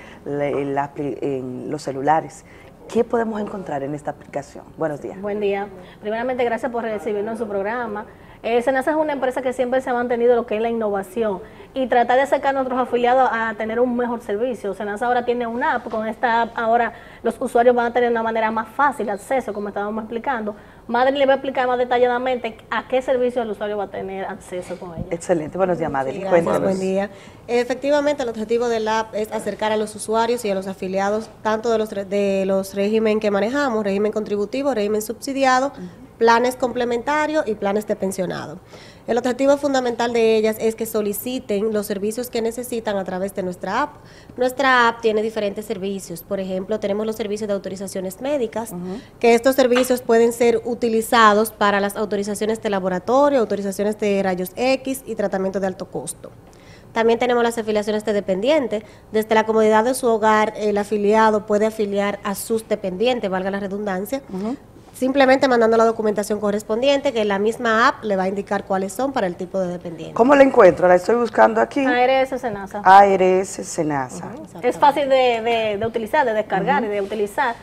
los celulares. ¿Qué podemos encontrar en esta aplicación? Buenos días. Buen día. Primeramente, gracias por recibirnos en su programa. SENASA es una empresa que siempre se ha mantenido lo que es la innovación y tratar de acercar a nuestros afiliados a tener un mejor servicio. SENASA ahora tiene una app, con esta app ahora los usuarios van a tener una manera más fácil de acceso, como estábamos explicando. Madeline le va a explicar más detalladamente a qué servicio el usuario va a tener acceso con ella. Excelente, buenos días Madeline. Sí, gracias, buen día. Efectivamente, el objetivo de la app es acercar a los usuarios y a los afiliados tanto de los régimen que manejamos, régimen contributivo, régimen subsidiado, planes complementarios y planes de pensionado. El objetivo fundamental de ellas es que soliciten los servicios que necesitan a través de nuestra app. Nuestra app tiene diferentes servicios. Por ejemplo, tenemos los servicios de autorizaciones médicas, que estos servicios pueden ser utilizados para las autorizaciones de laboratorio, autorizaciones de rayos X y tratamiento de alto costo. También tenemos las afiliaciones de dependientes. Desde la comodidad de su hogar, el afiliado puede afiliar a sus dependientes, valga la redundancia, simplemente mandando la documentación correspondiente, que la misma app le va a indicar cuáles son para el tipo de dependiente. ¿Cómo la encuentro? La estoy buscando aquí. ARS SENASA. ARS SENASA. Es fácil de utilizar, de descargar y de utilizar.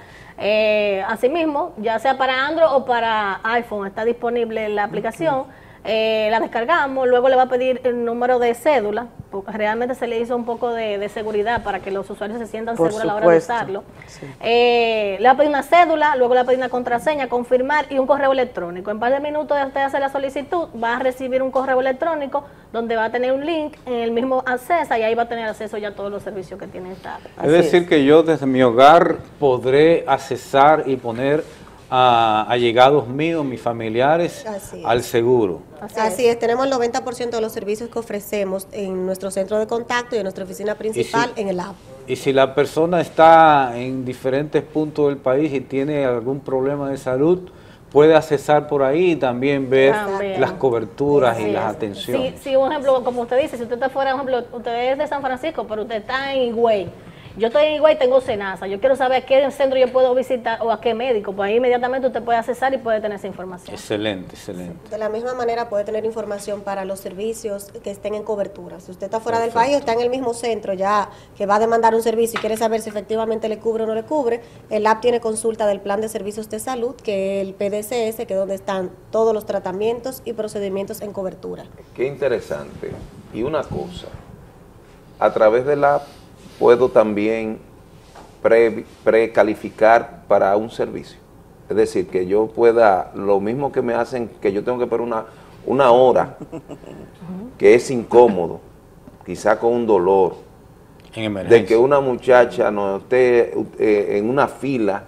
Asimismo, ya sea para Android o para iPhone, está disponible la aplicación. La descargamos, luego le va a pedir el número de cédula, porque realmente se le hizo un poco de seguridad para que los usuarios se sientan seguros a la hora de usarlo. Sí. Le va a pedir una cédula, luego le va a pedir una contraseña, confirmar y un correo electrónico. En un par de minutos de usted hacer la solicitud, va a recibir un correo electrónico donde va a tener un link en el mismo acceso y ahí va a tener acceso ya a todos los servicios que tiene esta app. Es decir, que yo desde mi hogar podré accesar y poner a allegados míos, mis familiares, al seguro. Así es, tenemos el 90% de los servicios que ofrecemos en nuestro centro de contacto y en nuestra oficina principal en el app. Y si la persona está en diferentes puntos del país y tiene algún problema de salud, puede accesar por ahí y también ver las coberturas y las atenciones. Sí, un ejemplo, como usted dice, si usted está fuera, por ejemplo, usted es de San Francisco, pero usted está en Higüey, yo estoy en Higüey y tengo Senasa, yo quiero saber a qué centro yo puedo visitar o a qué médico, pues ahí inmediatamente usted puede accesar y puede tener esa información. Excelente, excelente. De la misma manera puede tener información para los servicios que estén en cobertura. Si usted está fuera del país o está en el mismo centro ya que va a demandar un servicio y quiere saber si efectivamente le cubre o no le cubre, el app tiene consulta del plan de servicios de salud, que es el PDCS, que es donde están todos los tratamientos y procedimientos en cobertura. Qué interesante. Y una cosa, a través de la app puedo también precalificar para un servicio. Es decir, que yo pueda, lo mismo que me hacen, que yo tengo que esperar una hora, que es incómodo, quizá con un dolor, de que una muchacha no esté en una fila,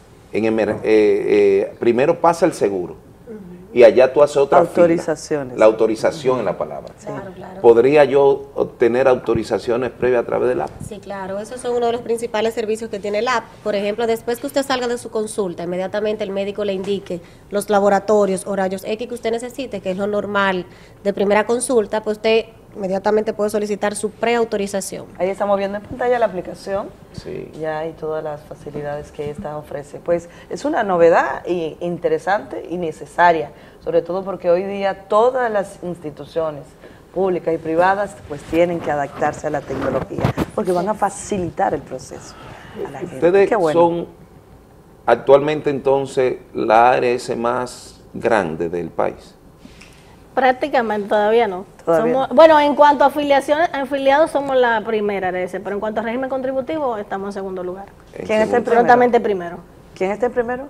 primero pasa el seguro, y allá tú haces otra autorizaciones. La autorización es la palabra. Claro, claro. ¿Podría yo obtener autorizaciones previas a través del app? Sí, claro, esos son uno de los principales servicios que tiene el app. Por ejemplo, después que usted salga de su consulta, inmediatamente el médico le indique los laboratorios o rayos X que usted necesite, que es lo normal de primera consulta, pues usted inmediatamente puede solicitar su preautorización. Ahí estamos viendo en pantalla la aplicación, sí, ya, y todas las facilidades que esta ofrece. Pues es una novedad interesante y necesaria, sobre todo porque hoy día todas las instituciones públicas y privadas pues tienen que adaptarse a la tecnología, porque van a facilitar el proceso a la gente. Ustedes Qué bueno. son actualmente entonces la ARS más grande del país. Prácticamente todavía no. Todavía. Bueno, en cuanto a afiliados somos la primera ARS, pero en cuanto a régimen contributivo estamos en segundo lugar. ¿Quién está en primero? Prontamente primero. ¿Quién está en primero?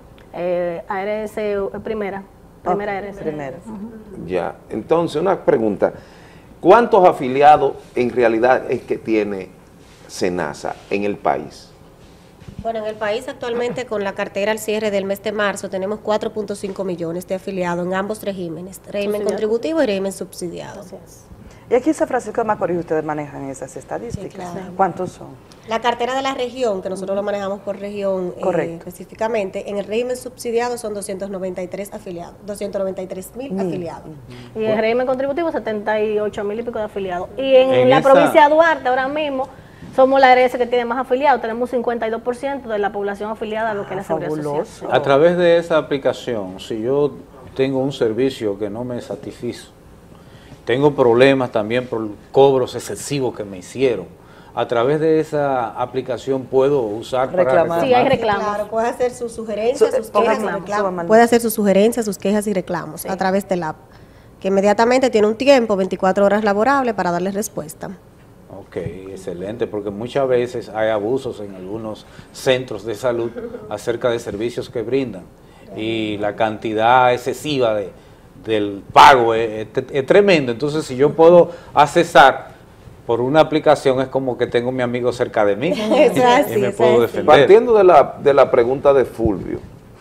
ARS primera. Primera ARS. Primero. Ya, entonces una pregunta, ¿cuántos afiliados en realidad es que tiene Senasa en el país? Bueno, en el país actualmente con la cartera al cierre del mes de marzo tenemos 4.5 millones de afiliados en ambos regímenes, régimen contributivo y régimen subsidiado. Y aquí en San Francisco de Macorís ustedes manejan esas estadísticas. Sí, claro. ¿Cuántos son? La cartera de la región, que nosotros lo manejamos por región específicamente, en el régimen subsidiado son 293 afiliados, 293,000 afiliados. Y el régimen contributivo 78,000 y pico de afiliados. Y en la provincia de Duarte ahora mismo somos la ARS que tiene más afiliados, tenemos 52% de la población afiliada a lo que es la seguridad social. A través de esa aplicación, si yo tengo un servicio que no me satisfizo, tengo problemas también por cobros excesivos que me hicieron, a través de esa aplicación puedo usar para reclamar. Sí, hay reclamos. Claro, puede hacer sus sugerencias, sus quejas y reclamos. Puede hacer sus sugerencias, sus quejas y reclamos a través del app, que inmediatamente tiene un tiempo, 24 horas laborables, para darle respuesta. Ok, excelente, porque muchas veces hay abusos en algunos centros de salud acerca de servicios que brindan y la cantidad excesiva del pago es tremendo. Entonces, si yo puedo accesar por una aplicación, es como que tengo a mi amigo cerca de mí y me puedo defender. Partiendo de la pregunta de Fulvio,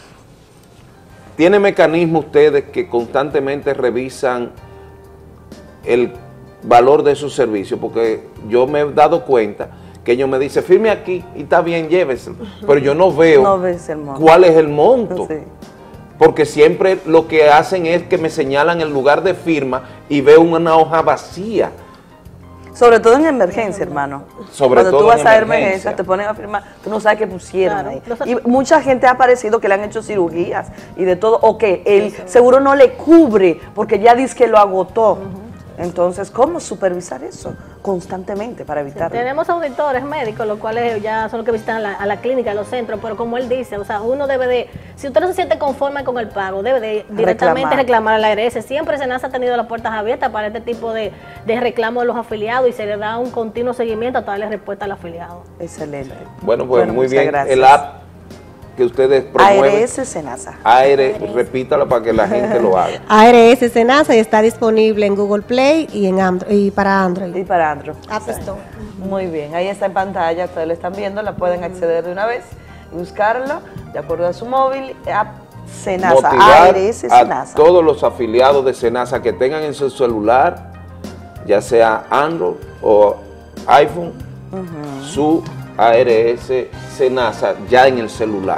¿tiene mecanismos ustedes que constantemente revisan el valor de sus servicios? Porque yo me he dado cuenta que ellos me dicen, firme aquí y está bien, lléveselo, pero yo no veo cuál es el monto. Sí. Porque siempre lo que hacen es que me señalan el lugar de firma y veo una hoja vacía. Sobre todo en emergencia, hermano. Cuando tú vas a emergencia, te ponen a firmar, tú no sabes qué pusieron ahí. Y mucha gente ha aparecido que le han hecho cirugías y de todo, o que el seguro no le cubre porque ya dice que lo agotó. Entonces, ¿cómo supervisar eso constantemente para evitarlo? Tenemos auditores médicos, los cuales ya son los que visitan a la clínica, a los centros, pero como él dice, o sea, uno debe de, si usted no se siente conforme con el pago, debe de directamente reclamar a la ARS. Siempre Senasa ha tenido las puertas abiertas para este tipo de reclamos de los afiliados y se le da un continuo seguimiento hasta darle respuesta al afiliado. Excelente. Bueno, pues muy bien, gracias. El app que ustedes promueven. ARS Senasa. Repítalo para que la gente lo haga. ARS Senasa y está disponible en Google Play y en Android, y para Android. Y para Android. App Store. Muy bien, ahí está en pantalla, ustedes lo están viendo, la pueden acceder de una vez y buscarlo de acuerdo a su móvil. App Senasa, ARS Senasa. A todos los afiliados de Senasa que tengan en su celular, ya sea Android o iPhone, su ARS Senasa ya en el celular.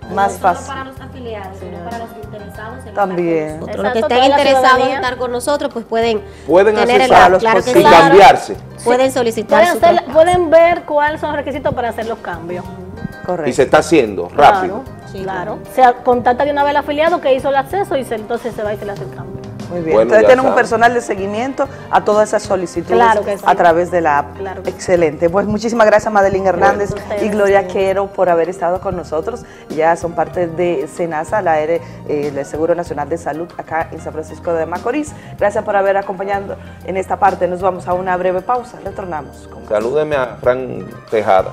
Más fácil. No para los afiliados, sino para los interesados en También. Los que estén interesados en estar con nosotros, pues pueden tener el accesar claro que y sí. cambiarse. Pueden solicitar su traspaso. Pueden ver cuáles son los requisitos para hacer los cambios. Correcto. Y se está haciendo rápido. Claro. Se contacta de una vez al afiliado que hizo el acceso y entonces se va y se le hace el cambio. Muy bien. Bueno, Entonces ya tienen un saben. personal de seguimiento a todas esas solicitudes Claro que sí. a través de la app. Claro que sí. Excelente. Pues muchísimas gracias Madeline Hernández Ustedes, y Gloria sí. Quero por haber estado con nosotros. Ya son parte de SENASA, el Seguro Nacional de Salud acá en San Francisco de Macorís. Gracias por haber acompañado en esta parte. Nos vamos a una breve pausa. Retornamos. Salúdeme a Fran Tejada.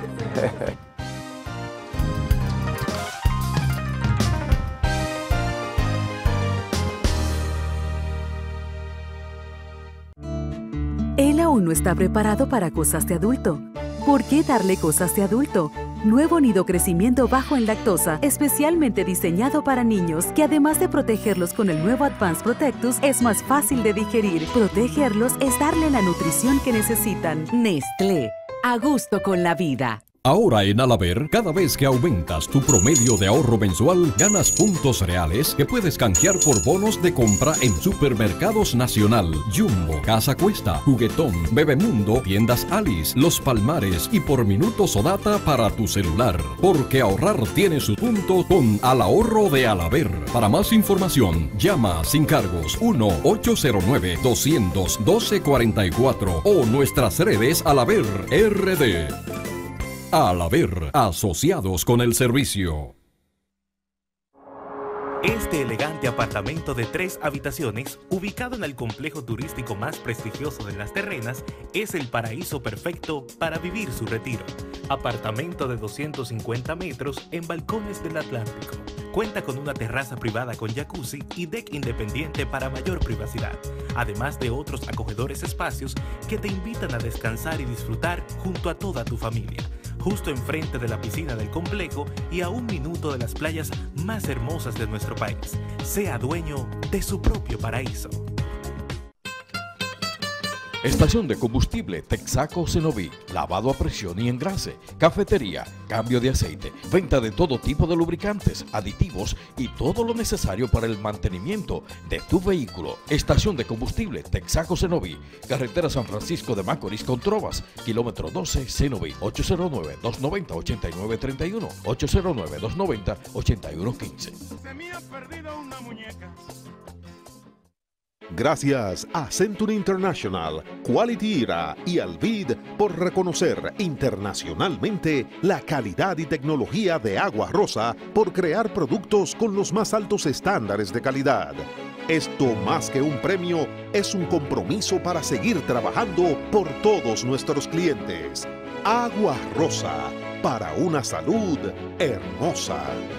Él aún no está preparado para cosas de adulto. ¿Por qué darle cosas de adulto? Nuevo nido crecimiento bajo en lactosa, especialmente diseñado para niños, que además de protegerlos con el nuevo Advanced Protectus, es más fácil de digerir. Protegerlos es darle la nutrición que necesitan. Nestlé, a gusto con la vida. Ahora en Alaber, cada vez que aumentas tu promedio de ahorro mensual, ganas puntos reales que puedes canjear por bonos de compra en Supermercados Nacional, Jumbo, Casa Cuesta, Juguetón, Bebemundo, Tiendas Alice, Los Palmares y por minutos o data para tu celular. Porque ahorrar tiene su punto con Al Ahorro de Alaber. Para más información, llama sin cargos 1-809-200-1244 o nuestras redes Alaber RD. Alaber, asociados con el servicio. Este elegante apartamento de 3 habitaciones, ubicado en el complejo turístico más prestigioso de Las Terrenas, es el paraíso perfecto para vivir su retiro. Apartamento de 250 metros en balcones del Atlántico. Cuenta con una terraza privada con jacuzzi y deck independiente para mayor privacidad, además de otros acogedores espacios que te invitan a descansar y disfrutar junto a toda tu familia. Justo enfrente de la piscina del complejo y a 1 minuto de las playas más hermosas de nuestro país. Sea dueño de su propio paraíso. Estación de combustible Texaco Cenoví, lavado a presión y engrase, cafetería, cambio de aceite, venta de todo tipo de lubricantes, aditivos y todo lo necesario para el mantenimiento de tu vehículo. Estación de combustible Texaco Cenoví, carretera San Francisco de Macorís con Trovas, kilómetro 12 Cenoví, 809-290-8931, 809-290-8115. Se me ha perdido una muñeca. Gracias a Century International, Quality Era y Alvid por reconocer internacionalmente la calidad y tecnología de Agua Rosa por crear productos con los más altos estándares de calidad. Esto, más que un premio, es un compromiso para seguir trabajando por todos nuestros clientes. Agua Rosa, para una salud hermosa.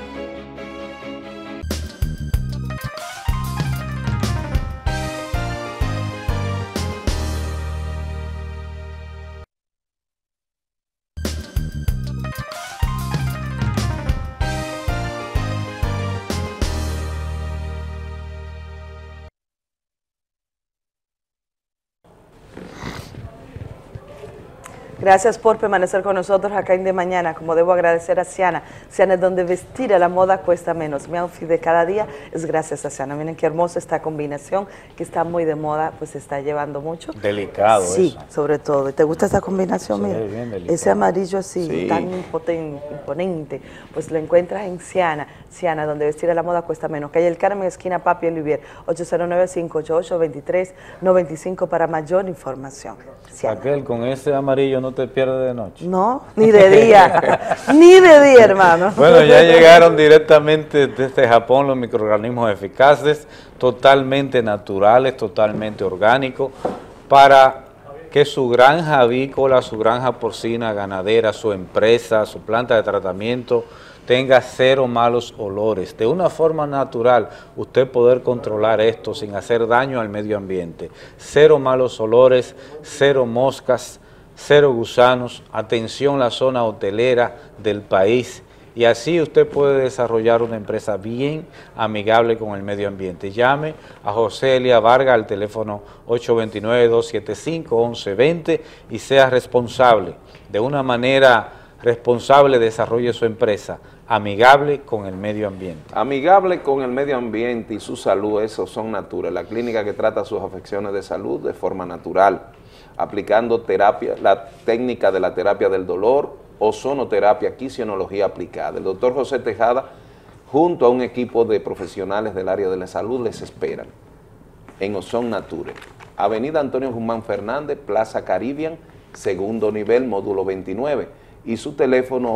Gracias por permanecer con nosotros acá en De Mañana. Como debo agradecer a Ciana. Ciana es donde vestir a la moda cuesta menos. Mi outfit de cada día es gracias a Ciana. Miren qué hermosa esta combinación que está muy de moda, pues se está llevando mucho. Delicado sí, eso. Sobre todo. ¿Te gusta esta combinación? Sí, Mira, bien delicado. ese amarillo así, Sí. tan imponente, pues lo encuentras en Ciana. Ciana, donde vestir a la moda cuesta menos. Calle El Carmen, esquina Papi Olivier, 809-588-2395 para mayor información. Raquel, con ese amarillo no te pierdes de noche. No, ni de día, ni de día, hermano. Bueno, ya llegaron directamente desde Japón los microorganismos eficaces, totalmente naturales, totalmente orgánicos, para que su granja avícola, su granja porcina, ganadera, su empresa, su planta de tratamiento tenga cero malos olores. De una forma natural, usted poder controlar esto sin hacer daño al medio ambiente. Cero malos olores, cero moscas, cero gusanos. Atención, la zona hotelera del país. Y así usted puede desarrollar una empresa bien amigable con el medio ambiente. Llame a José Elia Vargas al teléfono 829-275-1120 y sea responsable de una manera responsable desarrolle su empresa, amigable con el medio ambiente. Amigable con el medio ambiente y su salud, esos son Nature, la clínica que trata sus afecciones de salud de forma natural, aplicando terapia, la técnica de la terapia del dolor, ozonoterapia, quisionología aplicada. El doctor José Tejada, junto a un equipo de profesionales del área de la salud, les esperan en Ozon Nature, Avenida Antonio Guzmán Fernández, Plaza Caribbean, segundo nivel, módulo 29, y su teléfono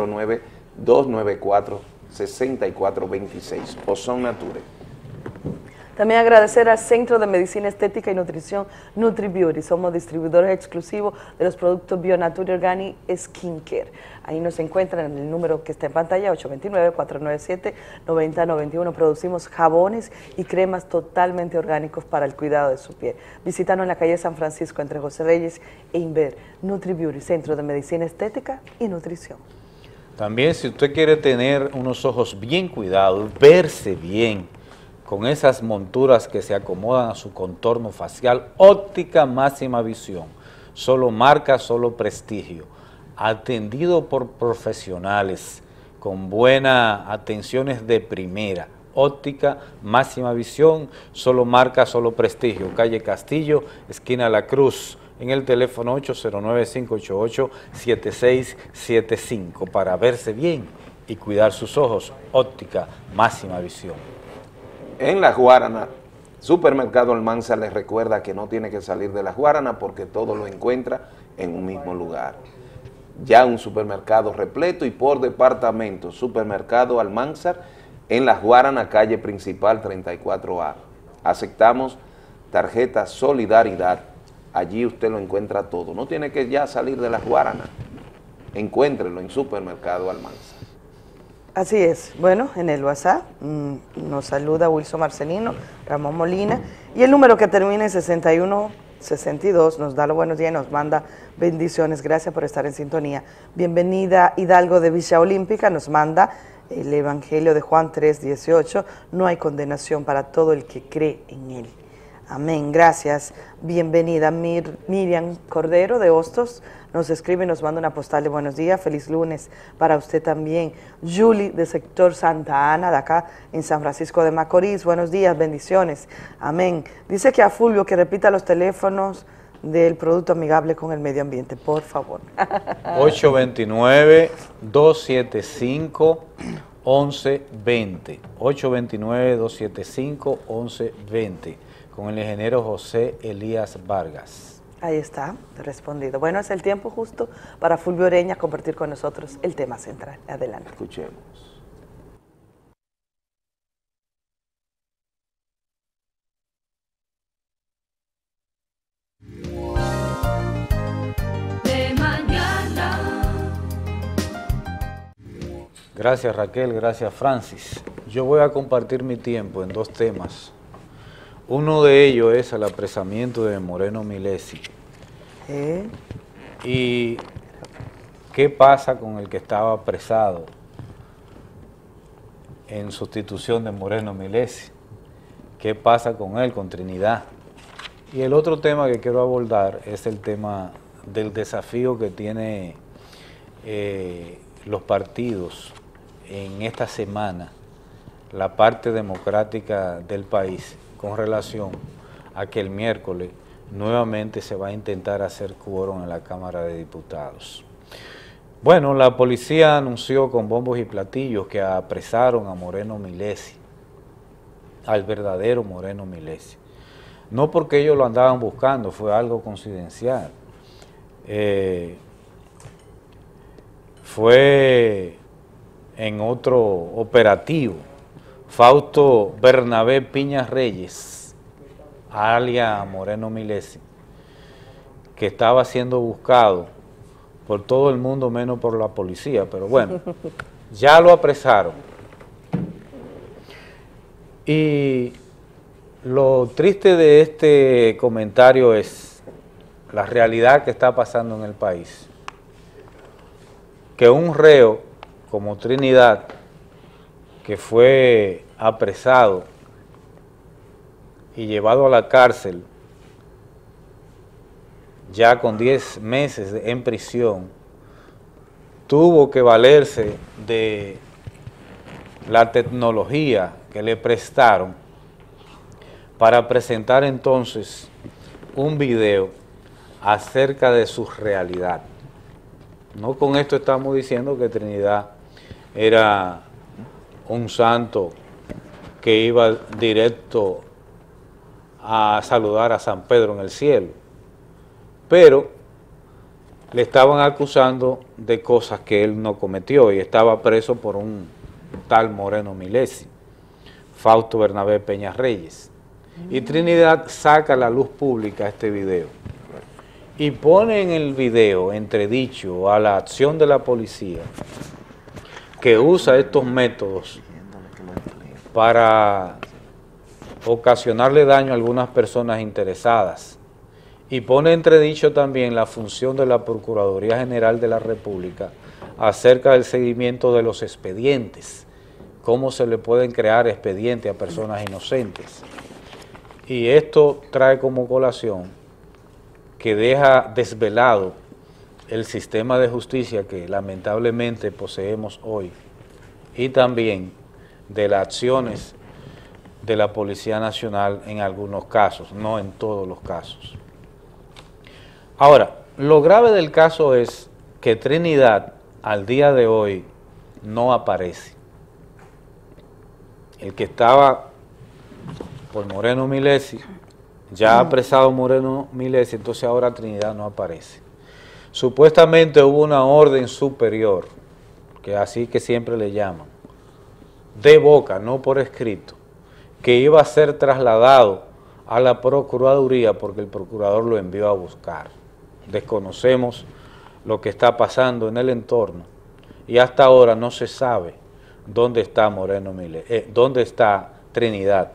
809-294-6426, Ozon Nature. También agradecer al Centro de Medicina Estética y Nutrición NutriBeauty. Somos distribuidores exclusivos de los productos BioNature Organic Skincare. Ahí nos encuentran en el número que está en pantalla, 829-497-9091. Producimos jabones y cremas totalmente orgánicos para el cuidado de su piel. Visítanos en la calle San Francisco, entre José Reyes e Inver. NutriBeauty, Centro de Medicina Estética y Nutrición. También, si usted quiere tener unos ojos bien cuidados, verse bien, con esas monturas que se acomodan a su contorno facial, Óptica Máxima Visión, solo marca, solo prestigio, atendido por profesionales, con buenas atenciones de primera. Óptica Máxima Visión, solo marca, solo prestigio, calle Castillo, esquina La Cruz, en el teléfono 809-588-7675, para verse bien y cuidar sus ojos. Óptica Máxima Visión. En La Guaranas, Supermercado Almanzar les recuerda que no tiene que salir de La Guaranas porque todo lo encuentra en un mismo lugar. Ya un supermercado repleto y por departamento, Supermercado Almanzar en La Guaranas, calle principal 34A. Aceptamos tarjeta Solidaridad, allí usted lo encuentra todo. No tiene que ya salir de La Guaranas, encuéntrelo en Supermercado Almanzar. Así es. Bueno, en el WhatsApp nos saluda Wilson Marcelino, Ramón Molina, y el número que termina en 6162 nos da los buenos días y nos manda bendiciones. Gracias por estar en sintonía. Bienvenida Hidalgo de Villa Olímpica, nos manda el Evangelio de Juan 3:18, no hay condenación para todo el que cree en él. Amén, gracias. Bienvenida Miriam Cordero de Hostos, nos escribe y nos manda una postal de buenos días, feliz lunes para usted también. Julie de sector Santa Ana, de acá en San Francisco de Macorís, buenos días, bendiciones, amén. Dice que a Fulvio que repita los teléfonos del producto amigable con el medio ambiente, por favor. 829-275-1120, 829-275-1120, con el ingeniero José Elías Vargas. Ahí está, respondido. Bueno, es el tiempo justo para Fulvio Oreña compartir con nosotros el tema central. Adelante. Escuchemos. De mañana. Gracias Raquel, gracias Francis. Yo voy a compartir mi tiempo en dos temas. Uno de ellos es el apresamiento de Moreno Milesi. ¿Y qué pasa con el que estaba apresado en sustitución de Moreno Milesi? ¿Qué pasa con él, con Trinidad? Y el otro tema que quiero abordar es el tema del desafío que tiene los partidos en esta semana, la parte democrática del país, con relación a que el miércoles nuevamente se va a intentar hacer quórum en la Cámara de Diputados. Bueno, la policía anunció con bombos y platillos que apresaron a Moreno Milesi, al verdadero Moreno Milesi. No porque ellos lo andaban buscando, fue algo coincidencial. Fue en otro operativo. Fausto Bernabé Piña Reyes, alias Moreno Milesi, que estaba siendo buscado por todo el mundo menos por la policía, pero bueno, ya lo apresaron. Y lo triste de este comentario es la realidad que está pasando en el país, que un reo como Trinidad, que fue apresado y llevado a la cárcel ya con 10 meses en prisión, tuvo que valerse de la tecnología que le prestaron para presentar entonces un video acerca de su realidad. No con esto estamos diciendo que Trinidad era un santo que iba directo a saludar a San Pedro en el cielo, pero le estaban acusando de cosas que él no cometió y estaba preso por un tal Moreno Milesi, Fausto Bernabé Peña Reyes. Y Trinidad saca a la luz pública este video y pone en el video entredicho a la acción de la policía que usa estos métodos para ocasionarle daño a algunas personas interesadas, y pone entredicho también la función de la Procuraduría General de la República acerca del seguimiento de los expedientes, cómo se le pueden crear expedientes a personas inocentes. Y esto trae como colación que deja desvelado el sistema de justicia que lamentablemente poseemos hoy, y también de las acciones de la Policía Nacional en algunos casos, no en todos los casos. Ahora, lo grave del caso es que Trinidad al día de hoy no aparece. El que estaba por Moreno Milesi, ya ha apresado Moreno Milesi, entonces ahora Trinidad no aparece. Supuestamente hubo una orden superior, que así que siempre le llaman, de boca, no por escrito, que iba a ser trasladado a la Procuraduría porque el procurador lo envió a buscar. Desconocemos lo que está pasando en el entorno y hasta ahora no se sabe dónde está Moreno Milesi, dónde está Trinidad.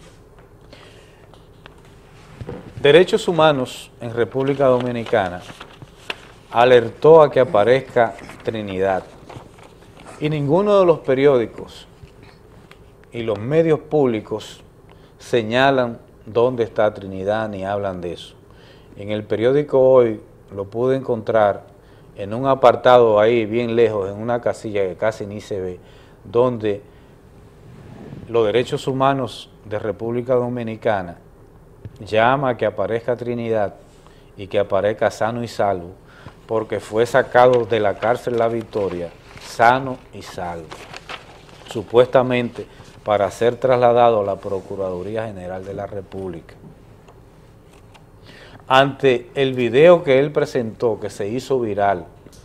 Derechos Humanos en República Dominicana alertó a que aparezca Trinidad y ninguno de los periódicos y los medios públicos señalan dónde está Trinidad ni hablan de eso. En el periódico Hoy lo pude encontrar en un apartado ahí bien lejos, en una casilla que casi ni se ve, donde los Derechos Humanos de República Dominicana llama a que aparezca Trinidad y que aparezca sano y salvo, porque fue sacado de la cárcel La Victoria sano y salvo, supuestamente para ser trasladado a la Procuraduría General de la República. Ante el video que él presentó, que se hizo viral,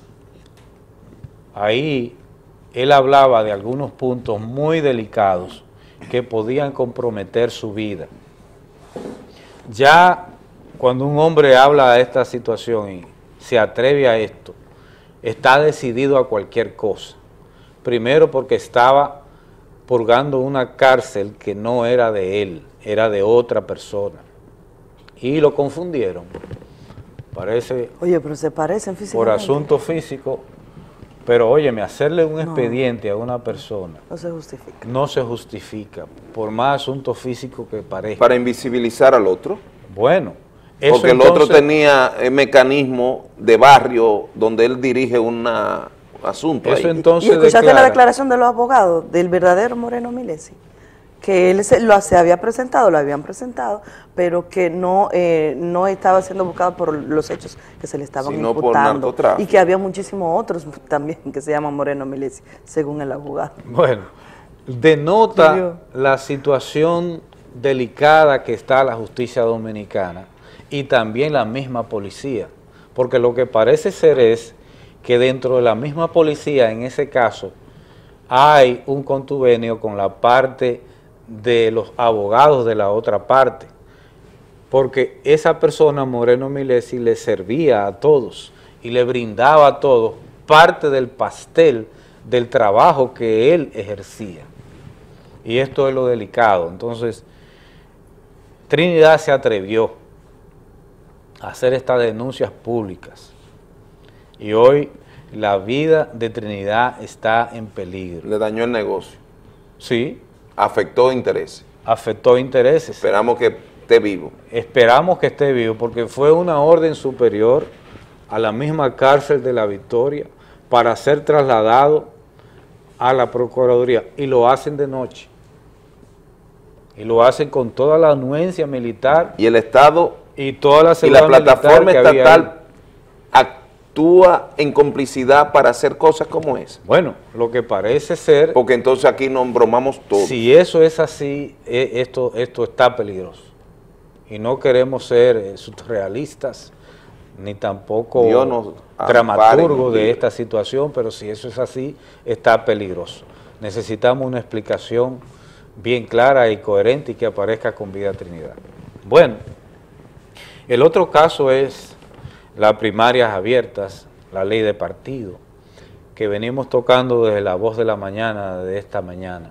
ahí él hablaba de algunos puntos muy delicados que podían comprometer su vida. Ya cuando un hombre habla de esta situación y se atreve a esto, está decidido a cualquier cosa. Primero porque estaba purgando una cárcel que no era de él, era de otra persona. Y lo confundieron. Parece... Oye, pero se parecen físicamente. Por asunto físico. Pero óyeme, hacerle un expediente a una persona... No se justifica. No se justifica, por más asunto físico que parezca. ¿Para invisibilizar al otro? Bueno. Eso porque entonces, el otro tenía el mecanismo de barrio donde él dirige un asunto. Eso ahí. Entonces ¿Y escuchaste la declaración de los abogados del verdadero Moreno Milesi? Que él se habían presentado, pero que no estaba siendo buscado por los hechos que se le estaban imputando. Y que había muchísimos otros también que se llaman Moreno Milesi, según el abogado. Bueno, denota la situación delicada que está la justicia dominicana y también la misma policía, porque lo que parece ser es que dentro de la misma policía, en ese caso, hay un contubernio con la parte de los abogados de la otra parte, porque esa persona, Moreno Milesi, le servía a todos y le brindaba a todos parte del pastel del trabajo que él ejercía. Y esto es lo delicado. Entonces, Trinidad se atrevió a hacer estas denuncias públicas y hoy la vida de Trinidad está en peligro. Le dañó el negocio. Sí. Afectó intereses. Afectó intereses. Esperamos que esté vivo. Esperamos que esté vivo porque fue una orden superior a la misma cárcel de La Victoria para ser trasladados a la Procuraduría, y lo hacen de noche. Y lo hacen con toda la anuencia militar. Y el Estado y toda la plataforma estatal actúa en complicidad para hacer cosas como esa. Bueno, lo que parece ser... Porque entonces aquí nos embromamos todos. Si eso es así, esto está peligroso. Y no queremos ser surrealistas, ni tampoco dramaturgos de esta situación, pero si eso es así, está peligroso. Necesitamos una explicación bien clara y coherente y que aparezca con Vida Trinidad. Bueno, el otro caso es las primarias abiertas, la ley de partido, que venimos tocando desde la voz de la mañana, de esta mañana.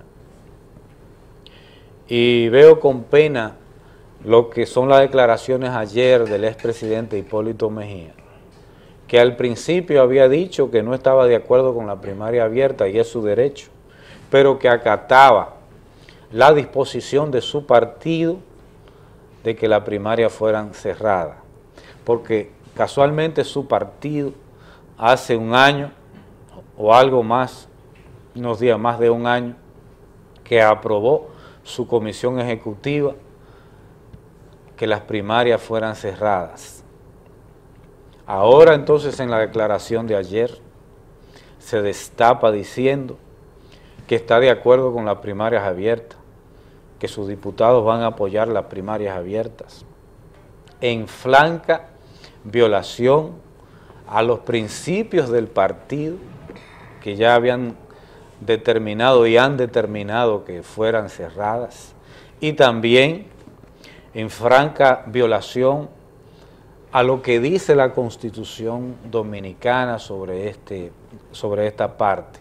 Y veo con pena lo que son las declaraciones ayer del expresidente Hipólito Mejía, que al principio había dicho que no estaba de acuerdo con la primaria abierta, y es su derecho, pero que acataba la disposición de su partido de que las primarias fueran cerradas, porque casualmente su partido hace un año o algo más, unos días más de un año, que aprobó su comisión ejecutiva que las primarias fueran cerradas. Ahora entonces en la declaración de ayer se destapa diciendo que está de acuerdo con las primarias abiertas, que sus diputados van a apoyar las primarias abiertas, en franca violación a los principios del partido que ya habían determinado y han determinado que fueran cerradas, y también en franca violación a lo que dice la Constitución Dominicana sobre esta parte.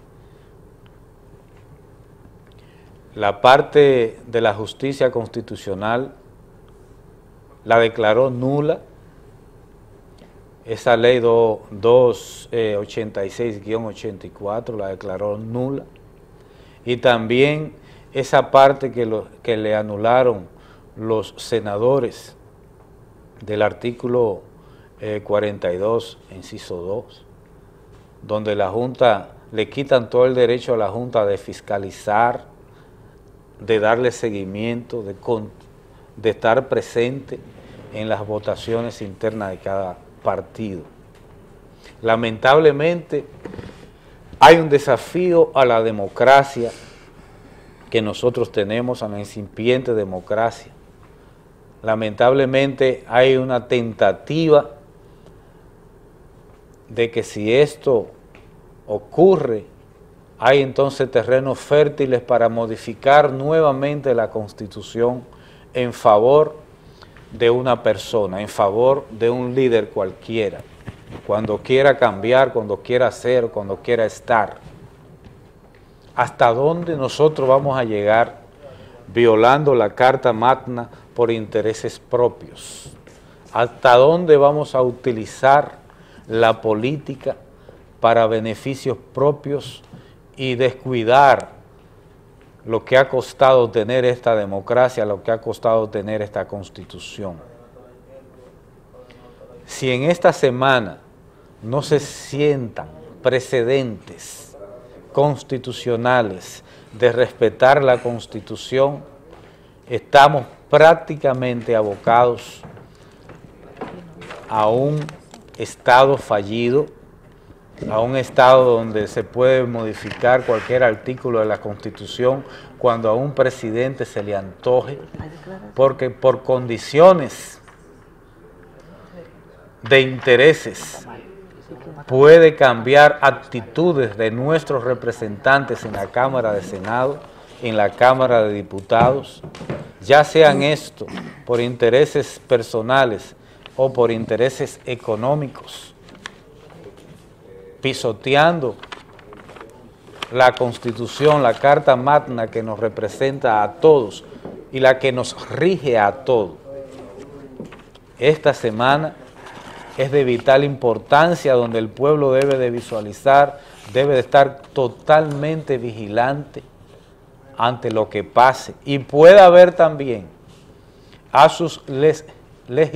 La parte de la justicia constitucional la declaró nula, esa ley 286-84 la declaró nula, y también esa parte que le anularon los senadores del artículo 42, inciso 2, donde la Junta, le quitan todo el derecho a la Junta de fiscalizar, de darle seguimiento, de estar presente en las votaciones internas de cada partido. Lamentablemente hay un desafío a la democracia que nosotros tenemos, a la incipiente democracia. Lamentablemente hay una tentativa de que si esto ocurre, hay entonces terrenos fértiles para modificar nuevamente la Constitución en favor de una persona, en favor de un líder cualquiera, cuando quiera cambiar, cuando quiera hacer, cuando quiera estar. ¿Hasta dónde nosotros vamos a llegar violando la Carta Magna por intereses propios? ¿Hasta dónde vamos a utilizar la política para beneficios propios y descuidar lo que ha costado tener esta democracia, lo que ha costado tener esta Constitución? Si en esta semana no se sientan precedentes constitucionales de respetar la Constitución, estamos prácticamente abocados a un Estado fallido, a un Estado donde se puede modificar cualquier artículo de la Constitución cuando a un presidente se le antoje, porque por condiciones de intereses puede cambiar actitudes de nuestros representantes en la Cámara de Senado, en la Cámara de Diputados, ya sean esto por intereses personales o por intereses económicos, pisoteando la Constitución, la Carta Magna que nos representa a todos y la que nos rige a todos. Esta semana es de vital importancia, donde el pueblo debe de visualizar, debe de estar totalmente vigilante ante lo que pase, y pueda ver también a sus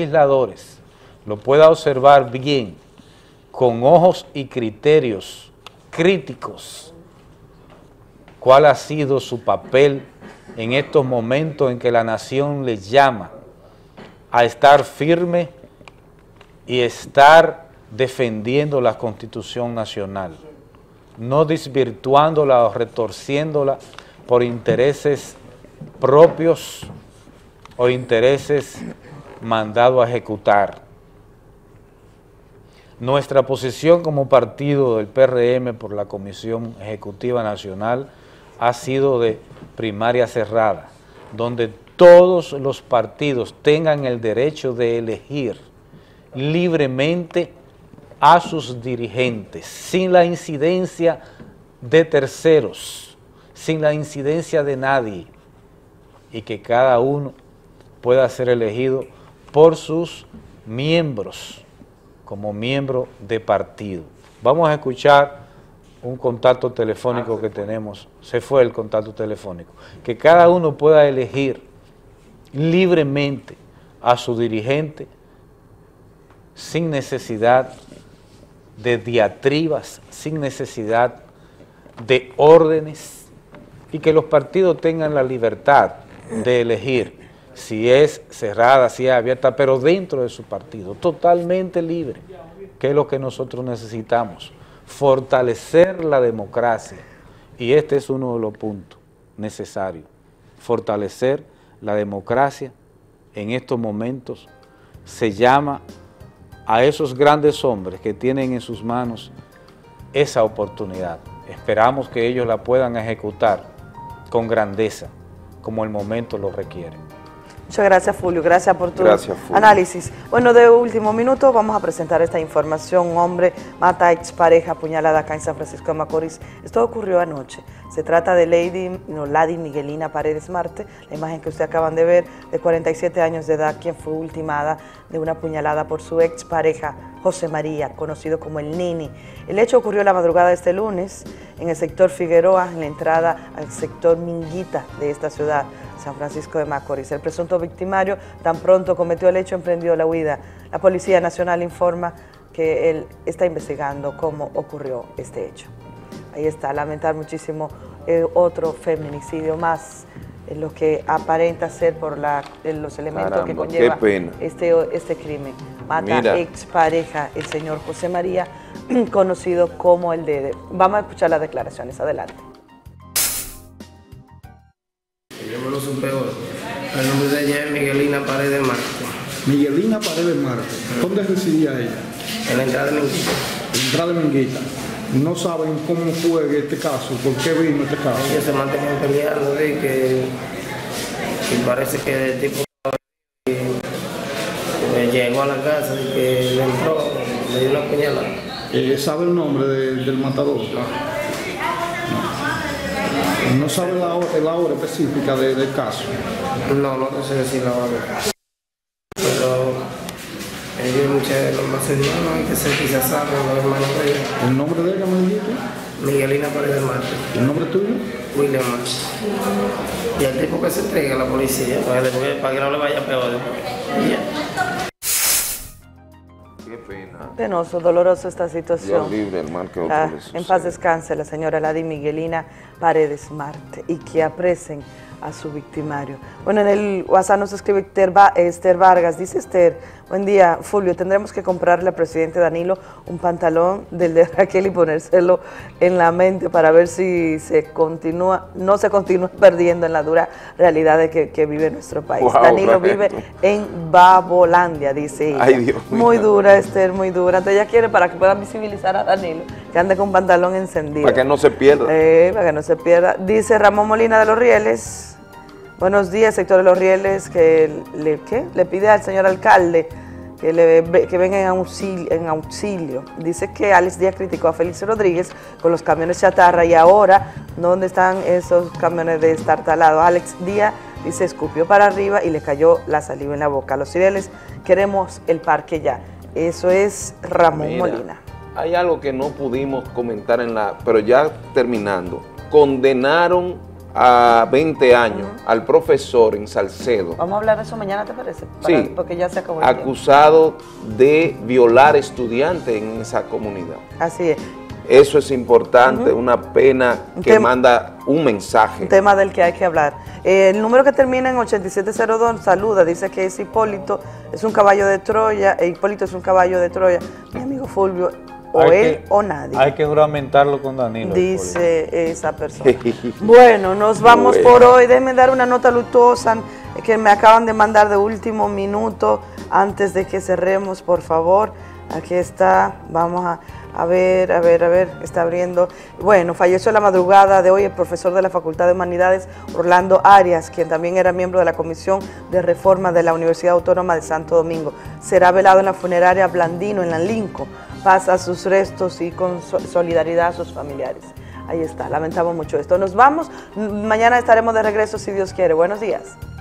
legisladores, lo pueda observar bien, con ojos y criterios críticos. ¿Cuál ha sido su papel en estos momentos en que la nación les llama a estar firme y estar defendiendo la Constitución Nacional, no desvirtuándola o retorciéndola por intereses propios o intereses mandados a ejecutar? Nuestra posición como partido del PRM por la Comisión Ejecutiva Nacional ha sido de primaria cerrada, donde todos los partidos tengan el derecho de elegir libremente a sus dirigentes, sin la incidencia de terceros, sin la incidencia de nadie, y que cada uno pueda ser elegido por sus miembros, como miembro de partido. Vamos a escuchar un contacto telefónico que tenemos. Se fue el contacto telefónico. Que cada uno pueda elegir libremente a su dirigente sin necesidad de diatribas, sin necesidad de órdenes, y que los partidos tengan la libertad de elegir si es cerrada, si es abierta, pero dentro de su partido, totalmente libre, que es lo que nosotros necesitamos, fortalecer la democracia, y este es uno de los puntos necesarios, fortalecer la democracia. En estos momentos se llama a esos grandes hombres que tienen en sus manos esa oportunidad. Esperamos que ellos la puedan ejecutar con grandeza, como el momento lo requiere. Muchas gracias, Fulvio. Gracias por tu análisis. Bueno, de último minuto vamos a presentar esta información. Un hombre mata a expareja apuñalada acá en San Francisco de Macorís. Esto ocurrió anoche. Se trata de Lady Miguelina Paredes Marte, la imagen que ustedes acaban de ver, de 47 años de edad, quien fue ultimada de una puñalada por su expareja, José María, conocido como el Nini. El hecho ocurrió la madrugada de este lunes en el sector Figueroa, en la entrada al sector Minguita de esta ciudad, San Francisco de Macorís. El presunto victimario tan pronto cometió el hecho emprendió la huida. La Policía Nacional informa que él está investigando cómo ocurrió este hecho. Ahí está, lamentar muchísimo otro feminicidio más, lo que aparenta ser por los elementos que conlleva este crimen. Mata expareja el señor José María, conocido como el Dede. Vamos a escuchar las declaraciones, adelante. Yo me lo supe hoy. El nombre de ella es Miguelina Paredes Marte. Miguelina Paredes Marte. ¿Dónde residía ella? En la entrada de Minguita. En la entrada de Minguita. No saben cómo fue este caso, por qué vino este caso. Ellos se mantenían peleando y que parece que el tipo llegó a la casa y que le entró, le dio una puñalada. ¿Sabe el nombre del matador? ¿No sabe la hora específica del caso? No te sé decir la hora. Pero ellos muchos más cercanos hay que ser quizás saben los hermanos de ella. ¿El nombre de ella, me dijiste? Miguelina Paredes Marte. ¿El nombre tuyo? William Marte. Y el tipo que se entrega a la policía, para que no le vaya peor después. Qué pena. Penoso, doloroso esta situación. Dios libre, hermano, que en paz descanse la señora Lady Miguelina Paredes Marte y que apresen a su victimario. Bueno, en el WhatsApp nos escribe Esther Vargas, dice Esther, buen día, Fulvio, tendremos que comprarle al presidente Danilo un pantalón del de Raquel y ponérselo en la mente para ver si no se continúa perdiendo en la dura realidad de que vive nuestro país. Wow, Danilo vive en Babolandia, dice ella. Ay, Dios mío. Muy dura, Esther, muy dura. Entonces ella quiere para que puedan visibilizar a Danilo, que ande con un pantalón encendido. Para que no se pierda. Para que no se pierda. Dice Ramón Molina de los Rieles, buenos días, sector de los Rieles, que le pide al señor alcalde que venga en auxilio. Dice que Alex Díaz criticó a Félix Rodríguez con los camiones chatarra y ahora, ¿dónde están esos camiones de estartalado? Alex Díaz dice, escupió para arriba y le cayó la saliva en la boca. Los Rieles queremos el parque ya. Eso es Ramón Molina. Hay algo que no pudimos comentar pero ya terminando. Condenaron a 20 años al profesor en Salcedo. Vamos a hablar de eso mañana, ¿te parece? Sí, porque ya se acabó el acusado de violar estudiantes en esa comunidad. Así es. Eso es importante, una pena que manda un mensaje. Un tema del que hay que hablar. El número que termina en 8702 saluda, dice que es Hipólito, es un caballo de Troya, Hipólito es un caballo de Troya. Mi amigo Fulvio, o él o nadie. Hay que juramentarlo con Danilo. Dice esa persona. Bueno, nos vamos por hoy. Déjenme dar una nota luctuosa que me acaban de mandar de último minuto antes de que cerremos, por favor. Aquí está, vamos a ver, está abriendo. Bueno, falleció la madrugada de hoy el profesor de la Facultad de Humanidades, Orlando Arias, quien también era miembro de la Comisión de Reforma de la Universidad Autónoma de Santo Domingo. Será velado en la funeraria Blandino, en la Lincoln. Paz a sus restos y con solidaridad a sus familiares. Ahí está, lamentamos mucho esto. Nos vamos, mañana estaremos de regreso si Dios quiere. Buenos días.